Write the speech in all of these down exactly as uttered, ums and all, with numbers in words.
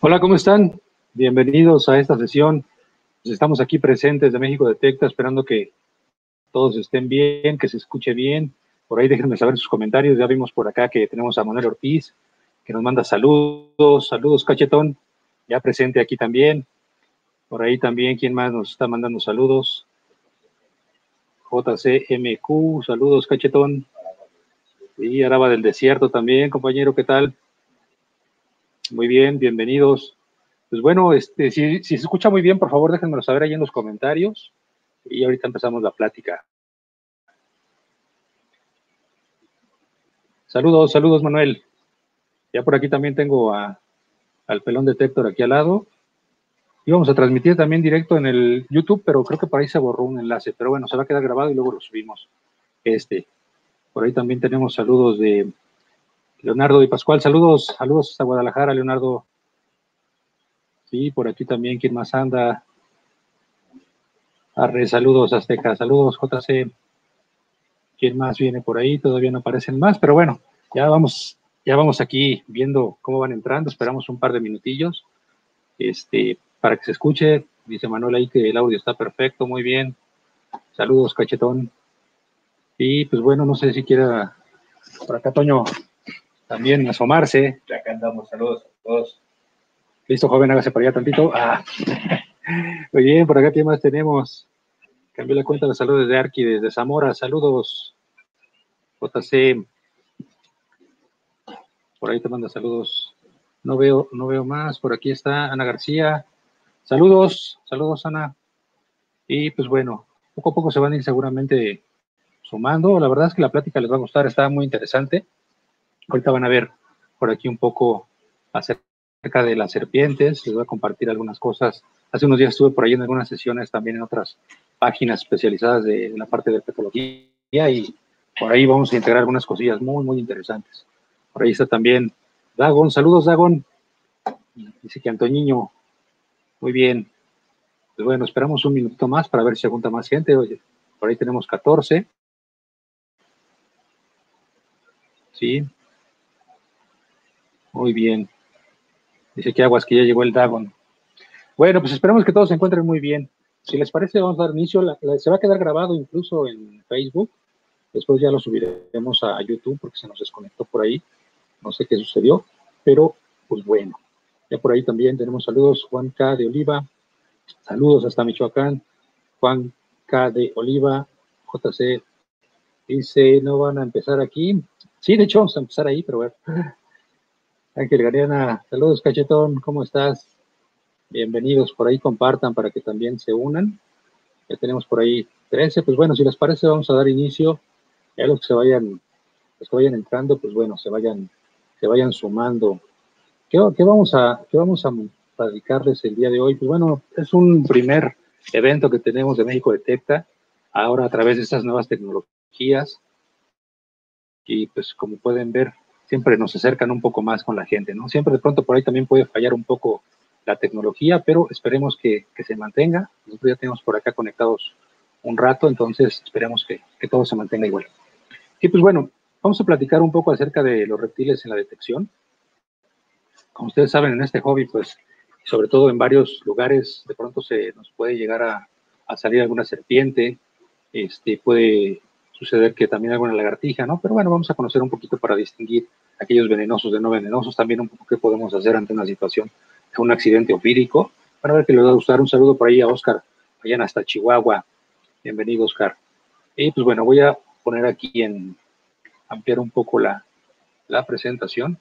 Hola, ¿cómo están? Bienvenidos a esta sesión. Pues estamos aquí presentes de México Detecta, esperando que todos estén bien, que se escuche bien. Por ahí déjenme saber sus comentarios. Ya vimos por acá que tenemos a Manuel Ortiz, que nos manda saludos. Saludos, Cachetón, ya presente aquí también. Por ahí también, ¿quién más nos está mandando saludos? J C M Q, saludos, Cachetón. Y Araba del Desierto también, compañero, ¿qué tal? Muy bien, bienvenidos. Pues bueno, este, si, si se escucha muy bien, por favor, déjenmelo saber ahí en los comentarios. Y ahorita empezamos la plática. Saludos, saludos, Manuel. Ya por aquí también tengo a, al Pelón Detector aquí al lado. Íbamos a transmitir también directo en el YouTube, pero creo que por ahí se borró un enlace. Pero bueno, se va a quedar grabado y luego lo subimos. Este, por ahí también tenemos saludos de Leonardo y Pascual. Saludos, saludos hasta Guadalajara, Leonardo. Sí, por aquí también, ¿quién más anda? Arre, saludos, Azteca. Saludos, J C. ¿Quién más viene por ahí? Todavía no aparecen más, pero bueno, ya vamos, ya vamos aquí viendo cómo van entrando. Esperamos un par de minutillos, este, para que se escuche. Dice Manuel ahí que el audio está perfecto, muy bien. Saludos, Cachetón. Y pues bueno, no sé si quiera por acá, Toño, también asomarse. Ya acá andamos, saludos a todos. Listo, joven, hágase para allá tantito. Ah. Muy bien, por acá, ¿qué más tenemos? Cambié la cuenta de saludos de Arqui desde Zamora. Saludos, J C. Por ahí te manda saludos. No veo, no veo más. Por aquí está Ana García. Saludos, saludos, Ana. Y pues bueno, poco a poco se van a ir seguramente sumando. La verdad es que la plática les va a gustar, está muy interesante. Ahorita van a ver por aquí un poco acerca de las serpientes. Les voy a compartir algunas cosas. Hace unos días estuve por ahí en algunas sesiones, también en otras páginas especializadas de, de la parte de herpetología, y por ahí vamos a integrar algunas cosillas muy, muy interesantes. Por ahí está también Dagon. Saludos, Dagon. Dice que Antoñiño. Muy bien. Pues bueno, esperamos un minutito más para ver si se junta más gente. Oye, por ahí tenemos catorce. Sí. Muy bien. Dice que aguas que ya llegó el Dagon. Bueno, pues esperamos que todos se encuentren muy bien. Si les parece, vamos a dar inicio. La, la, se va a quedar grabado incluso en Facebook. Después ya lo subiremos a, a YouTube porque se nos desconectó por ahí. No sé qué sucedió, pero pues bueno. Ya por ahí también tenemos saludos. Juan K. de Oliva. Saludos hasta Michoacán. Juan K. de Oliva. J C dice, ¿no van a empezar aquí? Sí, de hecho vamos a empezar ahí, pero bueno. Ángel Gariana, saludos, Cachetón, ¿cómo estás? Bienvenidos, por ahí compartan para que también se unan. Ya tenemos por ahí trece, pues bueno, si les parece vamos a dar inicio. Ya los que se vayan, los que vayan entrando, pues bueno, se vayan, se vayan sumando. ¿Qué, qué vamos a, qué vamos a platicarles el día de hoy? Pues bueno, es un primer evento que tenemos de México Detecta, ahora a través de estas nuevas tecnologías. Y pues como pueden ver, siempre nos acercan un poco más con la gente, ¿no? Siempre de pronto por ahí también puede fallar un poco la tecnología, pero esperemos que, que se mantenga. Nosotros ya tenemos por acá conectados un rato, entonces esperemos que, que todo se mantenga igual. Y pues bueno, vamos a platicar un poco acerca de los reptiles en la detección. Como ustedes saben, en este hobby, pues, sobre todo en varios lugares, de pronto se nos puede llegar a, a salir alguna serpiente, este, puede suceder que también alguna lagartija, ¿no? Pero bueno, vamos a conocer un poquito para distinguir aquellos venenosos de no venenosos, también un poco qué podemos hacer ante una situación de un accidente ofídico. Para ver que les va a gustar. Un saludo por ahí a Oscar, vayan hasta Chihuahua. Bienvenido, Oscar. Y pues bueno, voy a poner aquí en ampliar un poco la, la presentación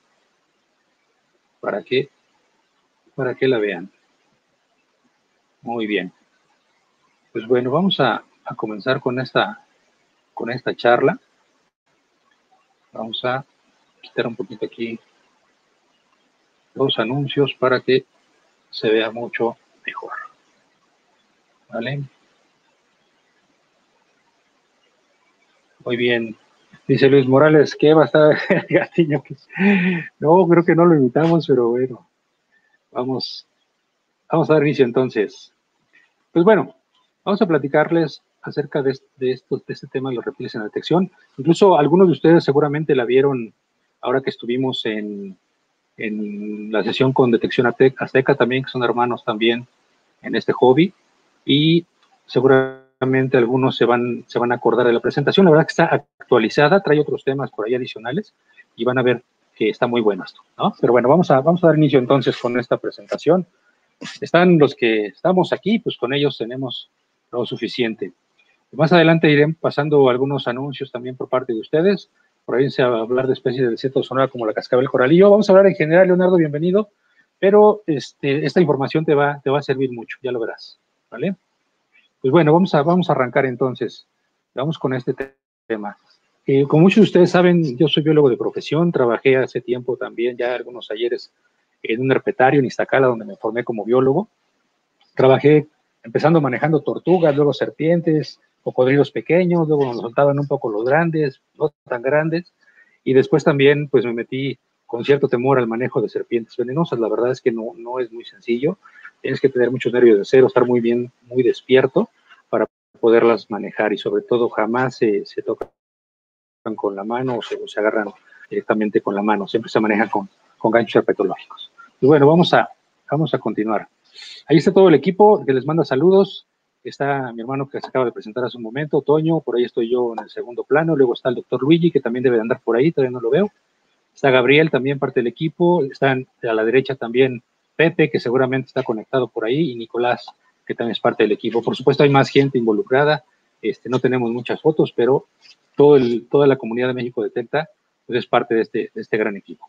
para que, para que la vean. Muy bien. Pues bueno, vamos a, a comenzar con esta, con esta charla. Vamos a quitar un poquito aquí los anuncios para que se vea mucho mejor. ¿Vale? Muy bien. Dice Luis Morales, ¿qué va a estar Gastiño? No, creo que no lo invitamos, pero bueno, vamos, vamos a dar inicio entonces. Pues bueno, vamos a platicarles acerca de, de, estos, de este tema de los reptiles en la detección. Incluso algunos de ustedes seguramente la vieron ahora que estuvimos en, en la sesión con Detección Azteca también, que son hermanos también en este hobby, y seguramente algunos se van, se van a acordar de la presentación. La verdad que está actualizada, trae otros temas por ahí adicionales, y van a ver que está muy bueno esto, ¿no? Pero bueno, vamos a, vamos a dar inicio entonces con esta presentación. Están los que estamos aquí, pues con ellos tenemos lo suficiente. Más adelante iré pasando algunos anuncios también por parte de ustedes. Por ahí se va a hablar de especies del desierto de Sonora como la cascabel coralillo. Vamos a hablar en general, Leonardo, bienvenido. Pero este, esta información te va, te va a servir mucho, ya lo verás, ¿vale? Pues bueno, vamos a, vamos a arrancar entonces. Vamos con este tema. Eh, como muchos de ustedes saben, yo soy biólogo de profesión, trabajé hace tiempo también, ya algunos ayeres, en un herpetario en Iztacala, donde me formé como biólogo. Trabajé empezando manejando tortugas, luego serpientes, cocodrilos pequeños, luego nos soltaban un poco los grandes, no tan grandes, y después también pues me metí con cierto temor al manejo de serpientes venenosas. La verdad es que no, no es muy sencillo, tienes que tener muchos nervios de cero, estar muy bien, muy despierto para poderlas manejar, y sobre todo jamás se, se tocan con la mano o se, o se agarran directamente con la mano, siempre se manejan con, con ganchos herpetológicos. Y bueno, vamos a, vamos a continuar. Ahí está todo el equipo que les manda saludos. Está mi hermano que se acaba de presentar hace un momento, Toño, por ahí estoy yo en el segundo plano. Luego está el doctor Luigi, que también debe de andar por ahí, todavía no lo veo. Está Gabriel, también parte del equipo. Están a la derecha también Pepe, que seguramente está conectado por ahí, y Nicolás, que también es parte del equipo. Por supuesto, hay más gente involucrada. Este, no tenemos muchas fotos, pero todo el, toda la comunidad de México Detecta pues es parte de este, de este gran equipo.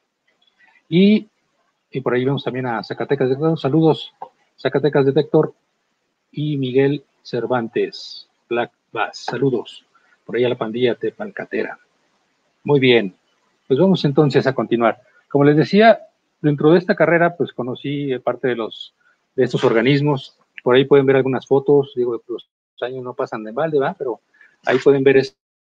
Y Y por ahí vemos también a Zacatecas Detector. Saludos, Zacatecas Detector y Miguel Cervantes, Black Bass. Saludos. Por ahí a la pandilla de Palcatera. Muy bien. Pues vamos entonces a continuar. Como les decía, dentro de esta carrera, pues conocí parte de los de estos organismos. Por ahí pueden ver algunas fotos. Digo, los años no pasan de balde, ¿va? Pero ahí pueden ver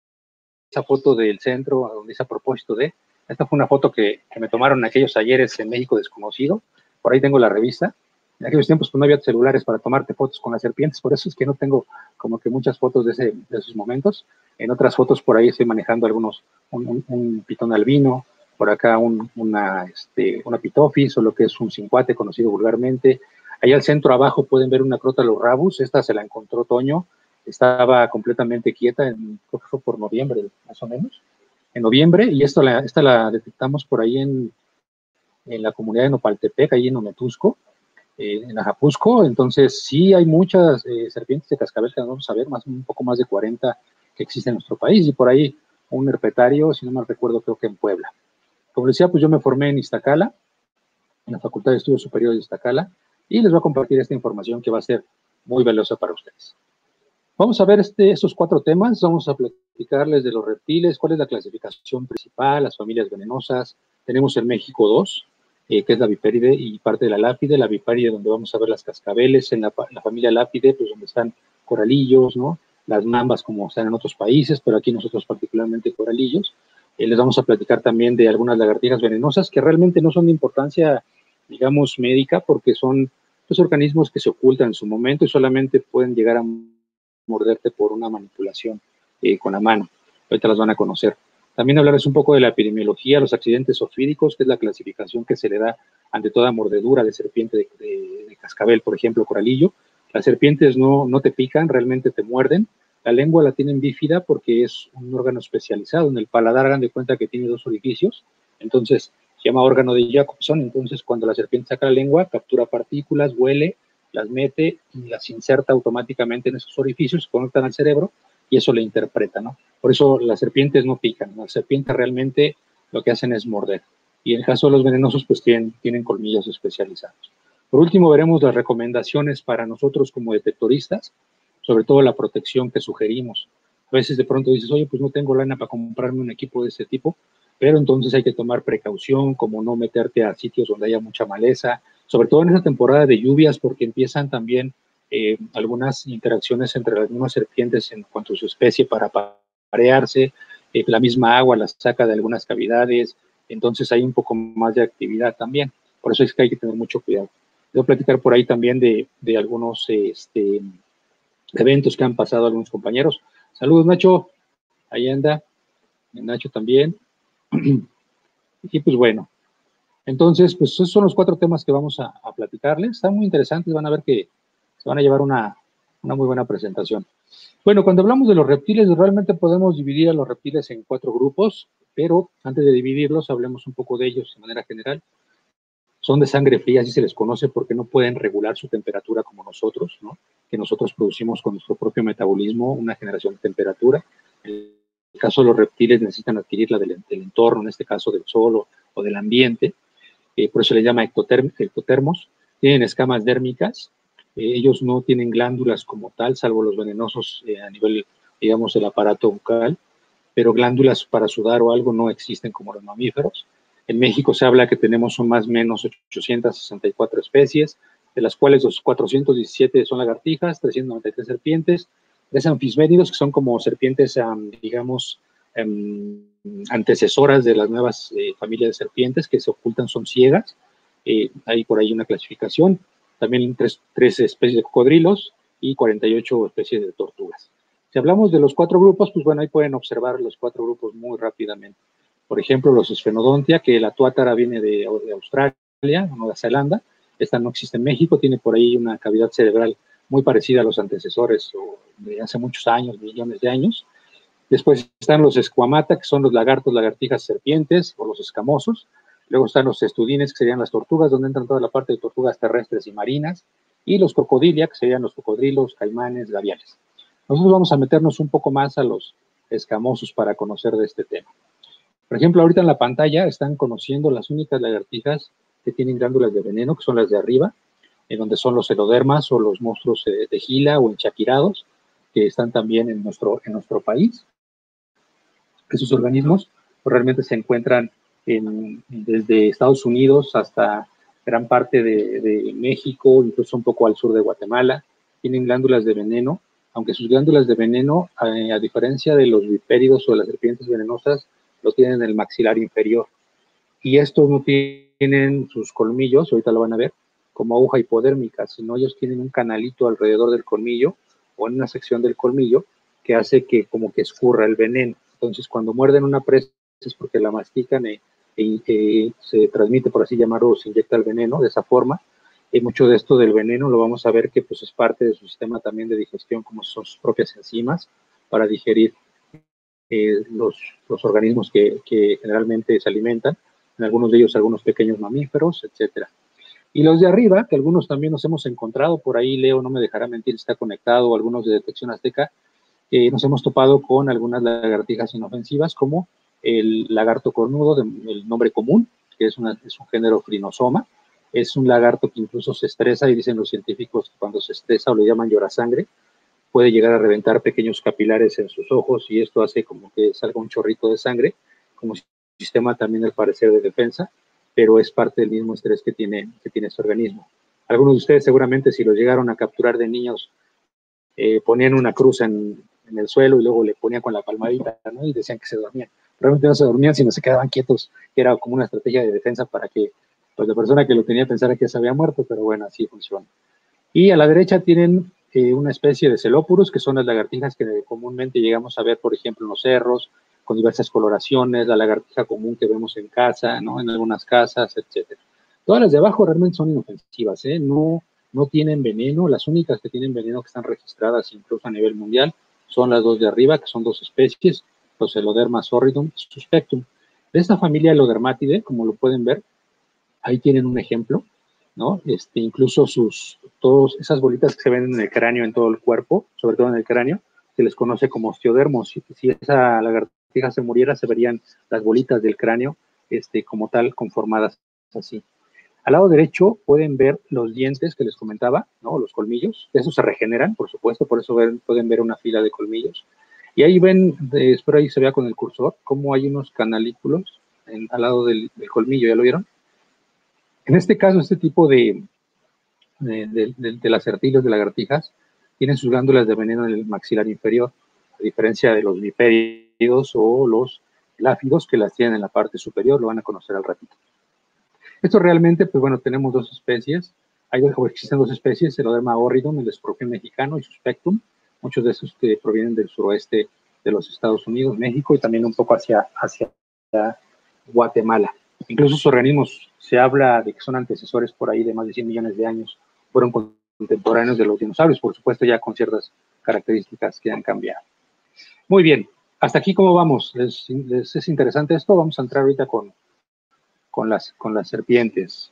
esa foto del centro, donde dice a propósito de. Esta fue una foto que, que me tomaron en aquellos ayeres en México Desconocido. Por ahí tengo la revista. En aquellos tiempos pues, no había celulares para tomarte fotos con las serpientes, por eso es que no tengo como que muchas fotos de, ese, de esos momentos. En otras fotos por ahí estoy manejando algunos, un, un, un pitón albino, por acá un, una, este, una pitofis, o lo que es un cincuate conocido vulgarmente. Allá al centro abajo pueden ver una Crotalus rabus, esta se la encontró Toño, estaba completamente quieta, en, creo que fue por noviembre, más o menos, en noviembre, y esto la, esta la detectamos por ahí en, en la comunidad de Nopaltepec, ahí en Ometusco, eh, en Ajapusco. Entonces sí hay muchas eh, serpientes de cascabel que vamos a ver, más, un poco más de cuarenta que existen en nuestro país, y por ahí un herpetario, si no mal recuerdo, creo que en Puebla. Como decía, pues yo me formé en Iztacala, en la Facultad de Estudios Superiores de Iztacala, y les voy a compartir esta información que va a ser muy valiosa para ustedes. Vamos a ver este, estos cuatro temas. Vamos a platicarles de los reptiles, cuál es la clasificación principal, las familias venenosas. Tenemos en México dos, eh, que es la Vipéride y parte de la Lápide. La Vipéride, donde vamos a ver las cascabeles, en la, la familia Lápide, pues donde están coralillos, ¿no? Las mambas, como están en otros países, pero aquí nosotros particularmente coralillos. Eh, les vamos a platicar también de algunas lagartijas venenosas que realmente no son de importancia, digamos, médica, porque son los organismos que se ocultan en su momento y solamente pueden llegar a morderte por una manipulación eh, con la mano. Ahorita las van a conocer. También hablarles un poco de la epidemiología, los accidentes zoofídicos, que es la clasificación que se le da ante toda mordedura de serpiente de, de, de cascabel, por ejemplo, coralillo. Las serpientes no, no te pican, realmente te muerden. La lengua la tienen bífida porque es un órgano especializado. En el paladar hagan de cuenta que tiene dos orificios, entonces se llama órgano de Jacobson. Entonces cuando la serpiente saca la lengua, captura partículas, huele, las mete y las inserta automáticamente en esos orificios, se conectan al cerebro y eso le interpreta, ¿no? Por eso las serpientes no pican, las serpientes realmente lo que hacen es morder. Y en el caso de los venenosos, pues tienen, tienen colmillos especializados. Por último, veremos las recomendaciones para nosotros como detectoristas, sobre todo la protección que sugerimos. A veces de pronto dices, oye, pues no tengo lana para comprarme un equipo de este tipo, pero entonces hay que tomar precaución, como no meterte a sitios donde haya mucha maleza, sobre todo en esa temporada de lluvias, porque empiezan también eh, algunas interacciones entre algunas serpientes en cuanto a su especie para parearse, eh, la misma agua las saca de algunas cavidades, entonces hay un poco más de actividad también, por eso es que hay que tener mucho cuidado. Voy a platicar por ahí también de, de algunos este, eventos que han pasado algunos compañeros. Saludos, Nacho, ahí anda, Nacho también. Y pues bueno, Entonces, pues esos son los cuatro temas que vamos a, a platicarles. Están muy interesantes, van a ver que se van a llevar una, una muy buena presentación. Bueno, cuando hablamos de los reptiles, realmente podemos dividir a los reptiles en cuatro grupos, pero antes de dividirlos, hablemos un poco de ellos de manera general. Son de sangre fría, así se les conoce, porque no pueden regular su temperatura como nosotros, ¿no? Que nosotros producimos con nuestro propio metabolismo una generación de temperatura. En el caso de los reptiles necesitan adquirirla del, del entorno, en este caso del sol o, o del ambiente. Eh, por eso se les llama ectoterm, ectotermos. Tienen escamas dérmicas. Eh, ellos no tienen glándulas como tal, salvo los venenosos eh, a nivel, digamos, del aparato bucal, pero glándulas para sudar o algo no existen como los mamíferos. En México se habla que tenemos son más o menos ochocientas sesenta y cuatro especies, de las cuales los cuatrocientos diecisiete son lagartijas, trescientos noventa y tres serpientes, tres anfisménidos, que son como serpientes, um, digamos, um, antecesoras de las nuevas eh, familias de serpientes que se ocultan, son ciegas. Eh, hay por ahí una clasificación. También tres, tres especies de cocodrilos y cuarenta y ocho especies de tortugas. Si hablamos de los cuatro grupos, pues bueno, ahí pueden observar los cuatro grupos muy rápidamente. Por ejemplo, los esfenodontia, que la tuátara viene de, de Australia, Nueva Zelanda. Esta no existe en México, tiene por ahí una cavidad cerebral muy parecida a los antecesores de hace muchos años, millones de años. Después están los esquamata, que son los lagartos, lagartijas, serpientes, o los escamosos. Luego están los estudines, que serían las tortugas, donde entran toda la parte de tortugas terrestres y marinas. Y los crocodilia, que serían los cocodrilos, caimanes, gaviales. Nosotros vamos a meternos un poco más a los escamosos para conocer de este tema. Por ejemplo, ahorita en la pantalla están conociendo las únicas lagartijas que tienen glándulas de veneno, que son las de arriba, en donde son los elodermas o los monstruos de Gila o enchaquirados, que están también en nuestro, en nuestro país. Esos organismos pues, realmente se encuentran en, desde Estados Unidos hasta gran parte de, de México, incluso un poco al sur de Guatemala. Tienen glándulas de veneno, aunque sus glándulas de veneno, eh, a diferencia de los vipéridos o de las serpientes venenosas, lo tienen en el maxilar inferior. Y estos no tienen sus colmillos, ahorita lo van a ver, como aguja hipodérmica, sino ellos tienen un canalito alrededor del colmillo o en una sección del colmillo que hace que como que escurra el veneno. Entonces, cuando muerden una presa es porque la mastican y, y, y se transmite, por así llamarlo, se inyecta el veneno de esa forma. Y mucho de esto del veneno lo vamos a ver que pues, es parte de su sistema también de digestión, como son sus propias enzimas para digerir eh, los, los organismos que, que generalmente se alimentan, en algunos de ellos algunos pequeños mamíferos, etcétera. Y los de arriba, que algunos también nos hemos encontrado, por ahí Leo no me dejará mentir, está conectado, algunos de Detección Azteca, eh, nos hemos topado con algunas lagartijas inofensivas, como el lagarto cornudo, de, el nombre común, que es, una, es un género Phrynosoma. Es un lagarto que incluso se estresa, y dicen los científicos que cuando se estresa, o le llaman llorasangre, puede llegar a reventar pequeños capilares en sus ojos, y esto hace como que salga un chorrito de sangre, como sistema también al parecer de defensa, pero es parte del mismo estrés que tiene, que tiene este organismo. Algunos de ustedes seguramente, si los llegaron a capturar de niños, eh, ponían una cruz en, en el suelo y luego le ponían con la palmadita, ¿no? Y decían que se dormían. Realmente no se dormían, sino se quedaban quietos, que era como una estrategia de defensa para que pues, la persona que lo tenía pensara que ya se había muerto, pero bueno, así funciona. Y a la derecha tienen eh, una especie de Celopurus, que son las lagartijas que comúnmente llegamos a ver, por ejemplo, en los cerros, con diversas coloraciones, la lagartija común que vemos en casa, ¿no? En algunas casas, etcétera. Todas las de abajo realmente son inofensivas, ¿eh? No, no tienen veneno. Las únicas que tienen veneno que están registradas incluso a nivel mundial son las dos de arriba, que son dos especies, los Eloderma sorridum y suspectum. De esta familia Elodermatidae, como lo pueden ver, ahí tienen un ejemplo, ¿no? Este, incluso sus, todas esas bolitas que se ven en el cráneo, en todo el cuerpo, sobre todo en el cráneo, se les conoce como osteodermos. Si, si esa lagartija se muriera, se verían las bolitas del cráneo este, como tal, conformadas así. Al lado derecho pueden ver los dientes que les comentaba, ¿no? Los colmillos. Esos se regeneran, por supuesto, por eso ven, pueden ver una fila de colmillos. Y ahí ven, eh, espero ahí se vea con el cursor, cómo hay unos canalículos en, al lado del, del colmillo, ¿ya lo vieron? En este caso, este tipo de, de, de, de, de lacertilos, de lagartijas, tienen sus glándulas de veneno en el maxilar inferior, a diferencia de los bipéridos o los láfidos que las tienen en la parte superior, lo van a conocer al ratito. Esto realmente, pues bueno, tenemos dos especies, hay, existen dos especies, el Eloderma horridum, el escorpión mexicano, y Suspectum, muchos de esos que provienen del suroeste de los Estados Unidos, México, y también un poco hacia, hacia Guatemala. Incluso sus organismos, se habla de que son antecesores por ahí de más de cien millones de años, fueron contemporáneos de los dinosaurios, por supuesto ya con ciertas características que han cambiado. Muy bien, hasta aquí cómo vamos. ¿Les, les es interesante esto? Vamos a entrar ahorita con, con, las, con las serpientes.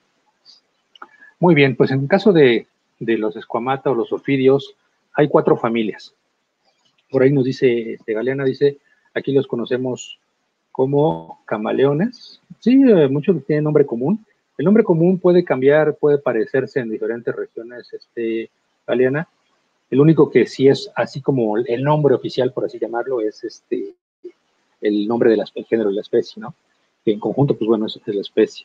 Muy bien, pues en el caso de, de los esquamata o los ofidios, hay cuatro familias. Por ahí nos dice, este, Galeana dice, aquí los conocemos como camaleones. Sí, eh, muchos tienen nombre común. El nombre común puede cambiar, puede parecerse en diferentes regiones, este, Galeana. El único que sí es así como el nombre oficial, por así llamarlo, es este el nombre del de género y la especie, ¿no? Que en conjunto, pues bueno, es, es la especie.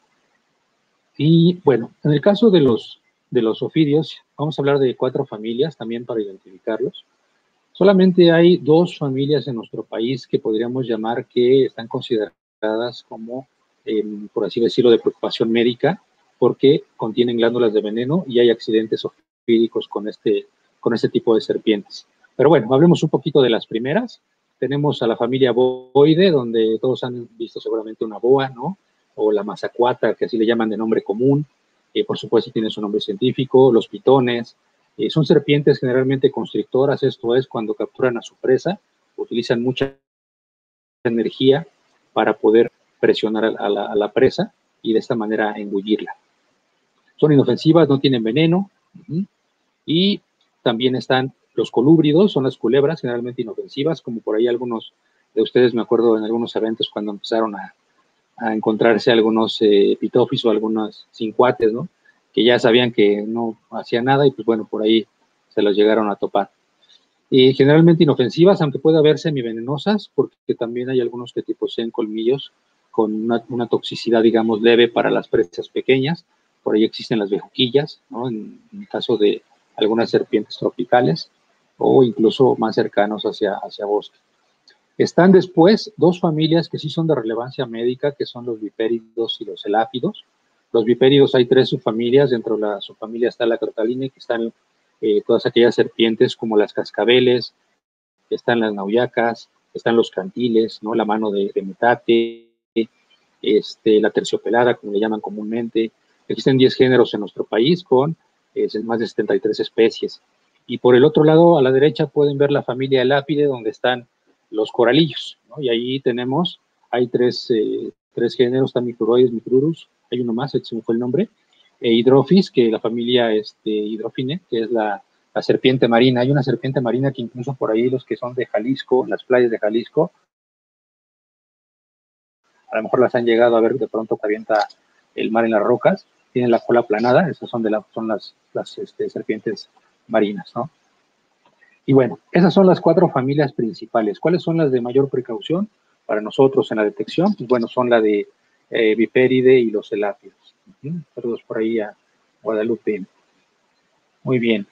Y bueno, en el caso de los, de los ofidios, vamos a hablar de cuatro familias también para identificarlos. Solamente hay dos familias en nuestro país que podríamos llamar que están consideradas como, eh, por así decirlo, de preocupación médica, porque contienen glándulas de veneno y hay accidentes ofídicos con este, con este tipo de serpientes. Pero bueno, hablemos un poquito de las primeras. Tenemos a la familia boide, donde todos han visto seguramente una boa, ¿no? O la mazacuata, que así le llaman de nombre común. Eh, por supuesto, tiene su nombre científico. Los pitones. Eh, son serpientes generalmente constrictoras, esto es, cuando capturan a su presa, utilizan mucha energía para poder presionar a la, a la presa y de esta manera engullirla. Son inofensivas, no tienen veneno, uh-huh. Y también están los colúbridos, son las culebras generalmente inofensivas, como por ahí algunos de ustedes, me acuerdo en algunos eventos cuando empezaron a, a encontrarse algunos eh, pitofis o algunos cincuates, ¿no? Que ya sabían que no hacía nada y pues bueno, por ahí se los llegaron a topar. Y generalmente inofensivas, aunque pueda haber semivenenosas, porque también hay algunos que poseen colmillos con una, una toxicidad, digamos, leve para las presas pequeñas. Por ahí existen las bejuquillas, ¿no? En, en el caso de algunas serpientes tropicales o incluso más cercanos hacia, hacia bosque. Están después dos familias que sí son de relevancia médica, que son los vipéridos y los elápidos. Los vipéridos hay tres subfamilias, dentro de la subfamilia está la crotalina, que están eh, todas aquellas serpientes como las cascabeles, están las nauyacas, están los cantiles, ¿no? La mano de, de metate, este, la terciopelada, como le llaman comúnmente. Existen diez géneros en nuestro país con eh, más de setenta y tres especies. Y por el otro lado, a la derecha, pueden ver la familia elápide, donde están los coralillos, ¿no? Y ahí tenemos, hay tres, eh, tres géneros, están Micruroides, Micrurus, hay uno más, ese fue el nombre, e Hidrophis, que la familia este, Hidrophine, que es la, la serpiente marina. Hay una serpiente marina que incluso por ahí los que son de Jalisco, las playas de Jalisco, a lo mejor las han llegado a ver de pronto que avienta el mar en las rocas, tienen la cola aplanada, esas son, de la, son las, las este, serpientes marinas, ¿no? Y bueno, esas son las cuatro familias principales. ¿Cuáles son las de mayor precaución para nosotros en la detección? Pues bueno, son la de eh, Vipéride y los elápidos. Uh-huh. Saludos por ahí a Guadalupe. Muy bien.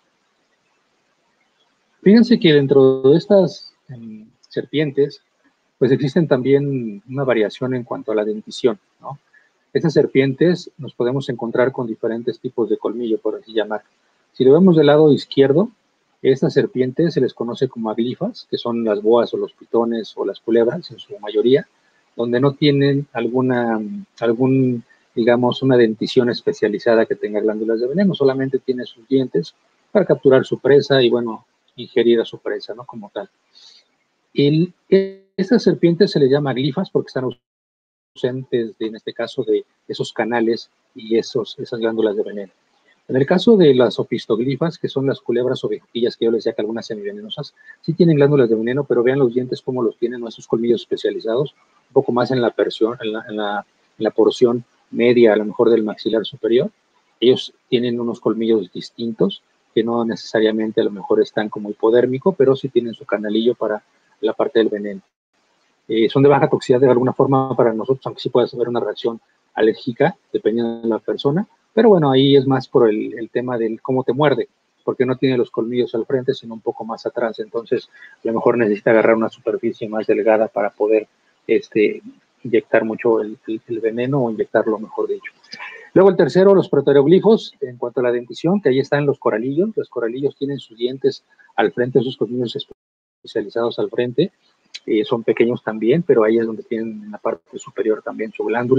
Fíjense que dentro de estas um, serpientes, pues existen también una variación en cuanto a la dentición, ¿no? Estas serpientes nos podemos encontrar con diferentes tipos de colmillo, por así llamar. Si lo vemos del lado izquierdo, estas serpientes se les conoce como aglifas, que son las boas o los pitones o las culebras en su mayoría, donde no tienen alguna, algún, digamos, una dentición especializada que tenga glándulas de veneno, solamente tiene sus dientes para capturar su presa y, bueno, ingerir a su presa, ¿no? Como tal. El, estas serpientes se les llama aglifas porque están ausentes, de, en este caso, de esos canales y esos, esas glándulas de veneno. En el caso de las ofistoglifas, que son las culebras o bejuquillas, que yo les decía que algunas semivenenosas, sí tienen glándulas de veneno, pero vean los dientes cómo los tienen, nuestros colmillos especializados, un poco más en la, persión, en, la, en, la, en la porción media, a lo mejor del maxilar superior. Ellos tienen unos colmillos distintos, que no necesariamente a lo mejor están como hipodérmico, pero sí tienen su canalillo para la parte del veneno. Eh, son de baja toxicidad de alguna forma para nosotros, aunque sí puede haber una reacción alérgica, dependiendo de la persona, pero bueno, ahí es más por el, el tema del cómo te muerde, porque no tiene los colmillos al frente, sino un poco más atrás, entonces a lo mejor necesita agarrar una superficie más delgada para poder este, inyectar mucho el, el, el veneno o inyectarlo, mejor dicho. Luego el tercero, los proteroglifos, en cuanto a la dentición, que ahí están los coralillos, los coralillos tienen sus dientes al frente, sus colmillos especializados al frente, eh, son pequeños también, pero ahí es donde tienen en la parte superior también su glándula.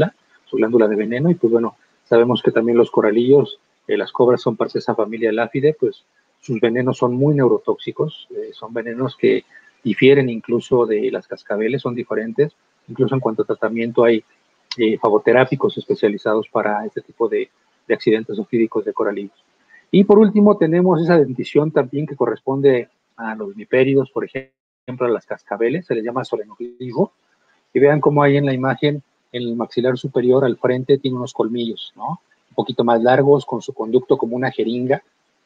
su glándula de veneno, y pues bueno, sabemos que también los coralillos, eh, las cobras son parte de esa familia Elafidae, pues sus venenos son muy neurotóxicos, eh, son venenos que difieren incluso de las cascabeles, son diferentes, incluso en cuanto a tratamiento hay eh, favoterápicos especializados para este tipo de, de accidentes ofídicos de coralillos. Y por último tenemos esa dentición también que corresponde a los vipéridos, por ejemplo a las cascabeles, se les llama solenoglifo, y vean cómo ahí en la imagen, en el maxilar superior al frente tiene unos colmillos, ¿no? Un poquito más largos, con su conducto como una jeringa.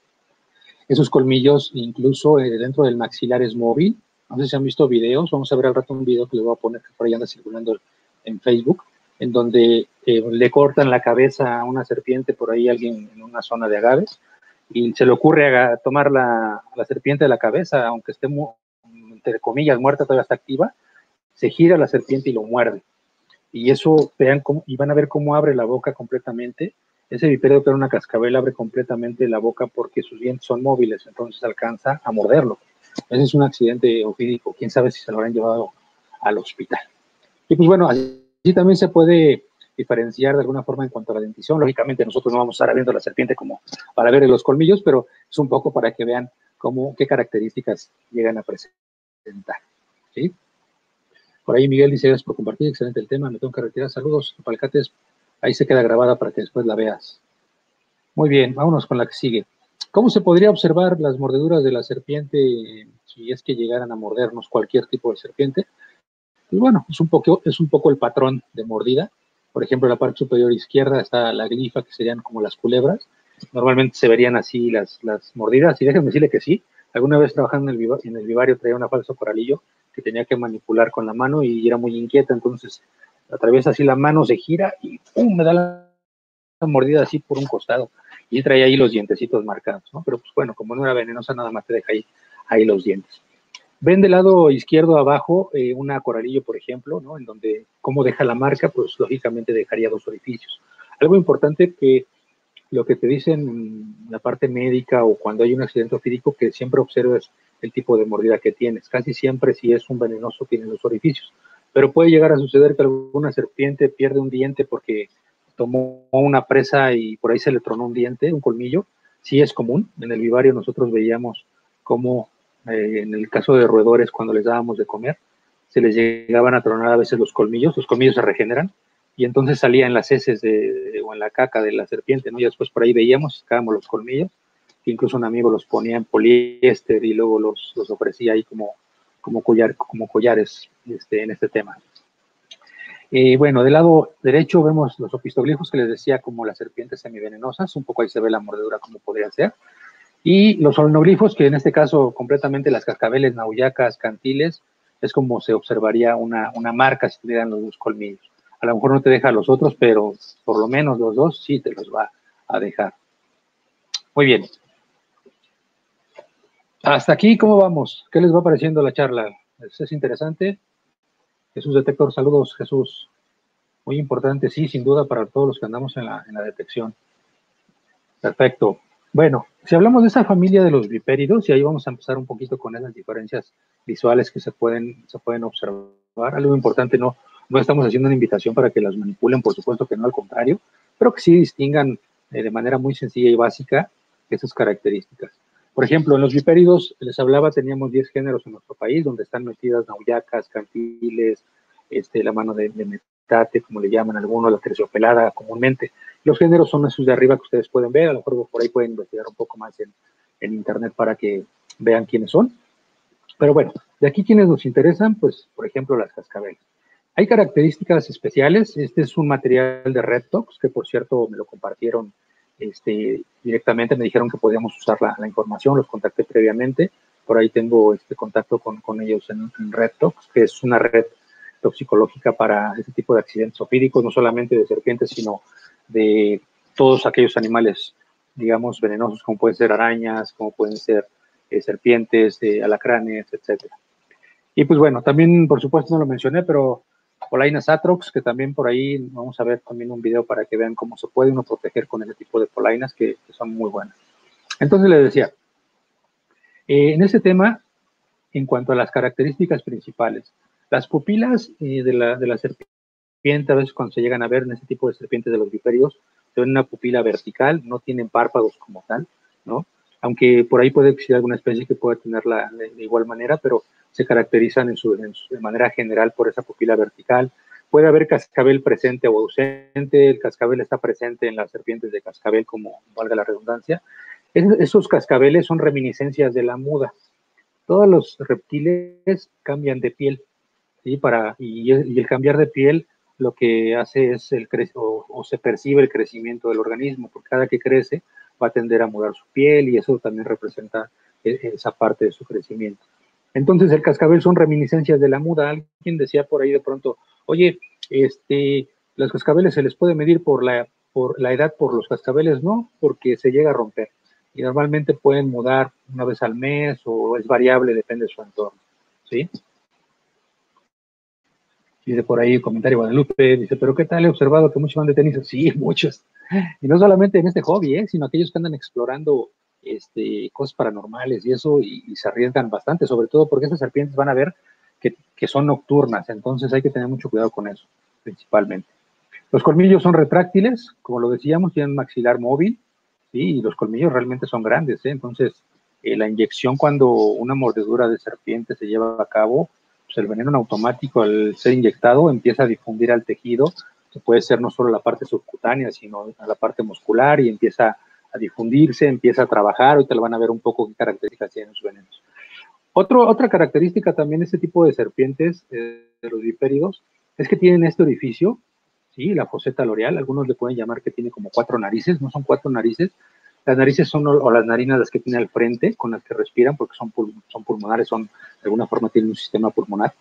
Esos colmillos, incluso eh, dentro del maxilar es móvil. No sé si han visto videos, vamos a ver al rato un video que les voy a poner, que por ahí anda circulando en Facebook, en donde eh, le cortan la cabeza a una serpiente, por ahí alguien en una zona de agaves, y se le ocurre a tomar la, la serpiente de la cabeza, aunque esté, entre comillas, muerta, todavía está activa, se gira la serpiente y lo muerde. Y eso, vean cómo, y van a ver cómo abre la boca completamente. Ese vipérido que era una cascabel abre completamente la boca porque sus dientes son móviles, entonces alcanza a morderlo. Ese es un accidente ofídico, quién sabe si se lo habrán llevado al hospital. Y pues bueno, así también se puede diferenciar de alguna forma en cuanto a la dentición. Lógicamente nosotros no vamos a estar viendo la serpiente como para ver los colmillos, pero es un poco para que vean cómo, qué características llegan a presentar. ¿Sí? Por ahí Miguel dice, gracias por compartir, excelente el tema, me tengo que retirar, saludos, Palcates, ahí se queda grabada para que después la veas. Muy bien, vámonos con la que sigue. ¿Cómo se podría observar las mordeduras de la serpiente si es que llegaran a mordernos cualquier tipo de serpiente? Pues bueno, es un poco, es un poco el patrón de mordida. Por ejemplo, en la parte superior izquierda está la glifa, que serían como las culebras. Normalmente se verían así las, las mordidas, y déjenme decirle que sí. Alguna vez trabajando en el, vivario, en el vivario traía una falsa coralillo que tenía que manipular con la mano y era muy inquieta, entonces atraviesa así la mano, se gira y ¡pum! Me da la mordida así por un costado. Y traía ahí los dientecitos marcados, ¿no? Pero pues bueno, como no era venenosa, nada más te deja ahí, ahí los dientes. Ven del lado izquierdo abajo eh, una coralillo, por ejemplo, ¿no? En donde, ¿cómo deja la marca? Pues lógicamente dejaría dos orificios. Algo importante que lo que te dicen en la parte médica o cuando hay un accidente ofídico, que siempre observes el tipo de mordida que tienes. Casi siempre, si es un venenoso, tiene los orificios. Pero puede llegar a suceder que alguna serpiente pierde un diente porque tomó una presa y por ahí se le tronó un diente, un colmillo. Sí es común. En el vivario nosotros veíamos cómo, eh, en el caso de roedores, cuando les dábamos de comer, se les llegaban a tronar a veces los colmillos. Los colmillos se regeneran y entonces salía en las heces de, de, o en la caca de la serpiente, ¿no? Y después por ahí veíamos, sacábamos los colmillos, que incluso un amigo los ponía en poliéster y luego los, los ofrecía ahí como, como, collar, como collares este, en este tema. Eh, bueno, del lado derecho vemos los opistoglifos que les decía, como las serpientes semivenenosas, un poco ahí se ve la mordedura como podría ser, y los solenoglifos, que en este caso completamente las cascabeles, nauyacas, cantiles, es como se observaría una, una marca si tuvieran los dos colmillos. A lo mejor no te deja los otros, pero por lo menos los dos sí te los va a dejar. Muy bien. Hasta aquí, ¿cómo vamos? ¿Qué les va pareciendo la charla? ¿Es, es interesante? Jesús Detector, saludos, Jesús. Muy importante, sí, sin duda, para todos los que andamos en la, en la detección. Perfecto. Bueno, si hablamos de esa familia de los vipéridos, y ahí vamos a empezar un poquito con esas diferencias visuales que se pueden, se pueden observar. Algo importante, no, no estamos haciendo una invitación para que las manipulen, por supuesto que no, al contrario, pero que sí distingan eh, de manera muy sencilla y básica esas características. Por ejemplo, en los vipéridos, les hablaba, teníamos diez géneros en nuestro país, donde están metidas nauyacas, cantiles, este, la mano de, de metate, como le llaman algunos, la terciopelada comúnmente. Los géneros son esos de arriba que ustedes pueden ver, a lo mejor por ahí pueden investigar un poco más en, en internet para que vean quiénes son. Pero bueno, de aquí quienes nos interesan, pues, por ejemplo, las cascabeles. Hay características especiales. Este es un material de RedTox, que por cierto me lo compartieron este, directamente, me dijeron que podíamos usar la, la información, los contacté previamente. Por ahí tengo este contacto con, con ellos en, en RedTox, que es una red toxicológica para este tipo de accidentes ofídicos, no solamente de serpientes, sino de todos aquellos animales, digamos, venenosos, como pueden ser arañas, como pueden ser eh, serpientes, eh, alacranes, etcétera. Y pues bueno, también, por supuesto, no lo mencioné, pero polainas atrox, que también por ahí vamos a ver también un video para que vean cómo se puede uno proteger con ese tipo de polainas que, que son muy buenas. Entonces les decía, eh, en ese tema, en cuanto a las características principales, las pupilas eh, de, la, de la serpiente serpiente, a veces cuando se llegan a ver en este tipo de serpientes de los vipéridos, se ven una pupila vertical, no tienen párpados como tal, ¿no? Aunque por ahí puede existir alguna especie que pueda tenerla de, de igual manera, pero se caracterizan en su, en su, de manera general por esa pupila vertical. Puede haber cascabel presente o ausente, el cascabel está presente en las serpientes de cascabel, como valga la redundancia. Es, esos cascabeles son reminiscencias de la muda. Todos los reptiles cambian de piel, ¿sí? Para, y, y el cambiar de piel lo que hace es el cre o, o se percibe el crecimiento del organismo, porque cada que crece va a tender a mudar su piel y eso también representa esa parte de su crecimiento. Entonces el cascabel son reminiscencias de la muda. Alguien decía por ahí de pronto, oye, este, los cascabeles se les puede medir por la, por la edad, por los cascabeles no, porque se llega a romper. Y normalmente pueden mudar una vez al mes o es variable, depende de su entorno, ¿sí? Dice por ahí el comentario Guadalupe, dice, pero ¿qué tal? He observado que muchos van de tenis. Sí, muchos. Y no solamente en este hobby, ¿eh? Sino aquellos que andan explorando este, cosas paranormales y eso, y, y se arriesgan bastante, sobre todo porque estas serpientes van a ver que, que son nocturnas, entonces hay que tener mucho cuidado con eso, principalmente. Los colmillos son retráctiles, como lo decíamos, tienen un maxilar móvil, ¿sí? Y los colmillos realmente son grandes, ¿eh? Entonces, eh, la inyección cuando una mordedura de serpiente se lleva a cabo, pues el veneno en automático al ser inyectado empieza a difundir al tejido, que puede ser no solo la parte subcutánea, sino a la parte muscular, y empieza a difundirse, empieza a trabajar. Ahorita lo van a ver un poco qué características tienen sus venenos. Otro, otra característica también de este tipo de serpientes, eh, de los vipéridos, es que tienen este orificio, ¿sí? La foseta loreal, algunos le pueden llamar que tiene como cuatro narices, no son cuatro narices. Las narices son, o las narinas las que tiene al frente, con las que respiran, porque son, pul son pulmonares, son, de alguna forma tienen un sistema pulmonar.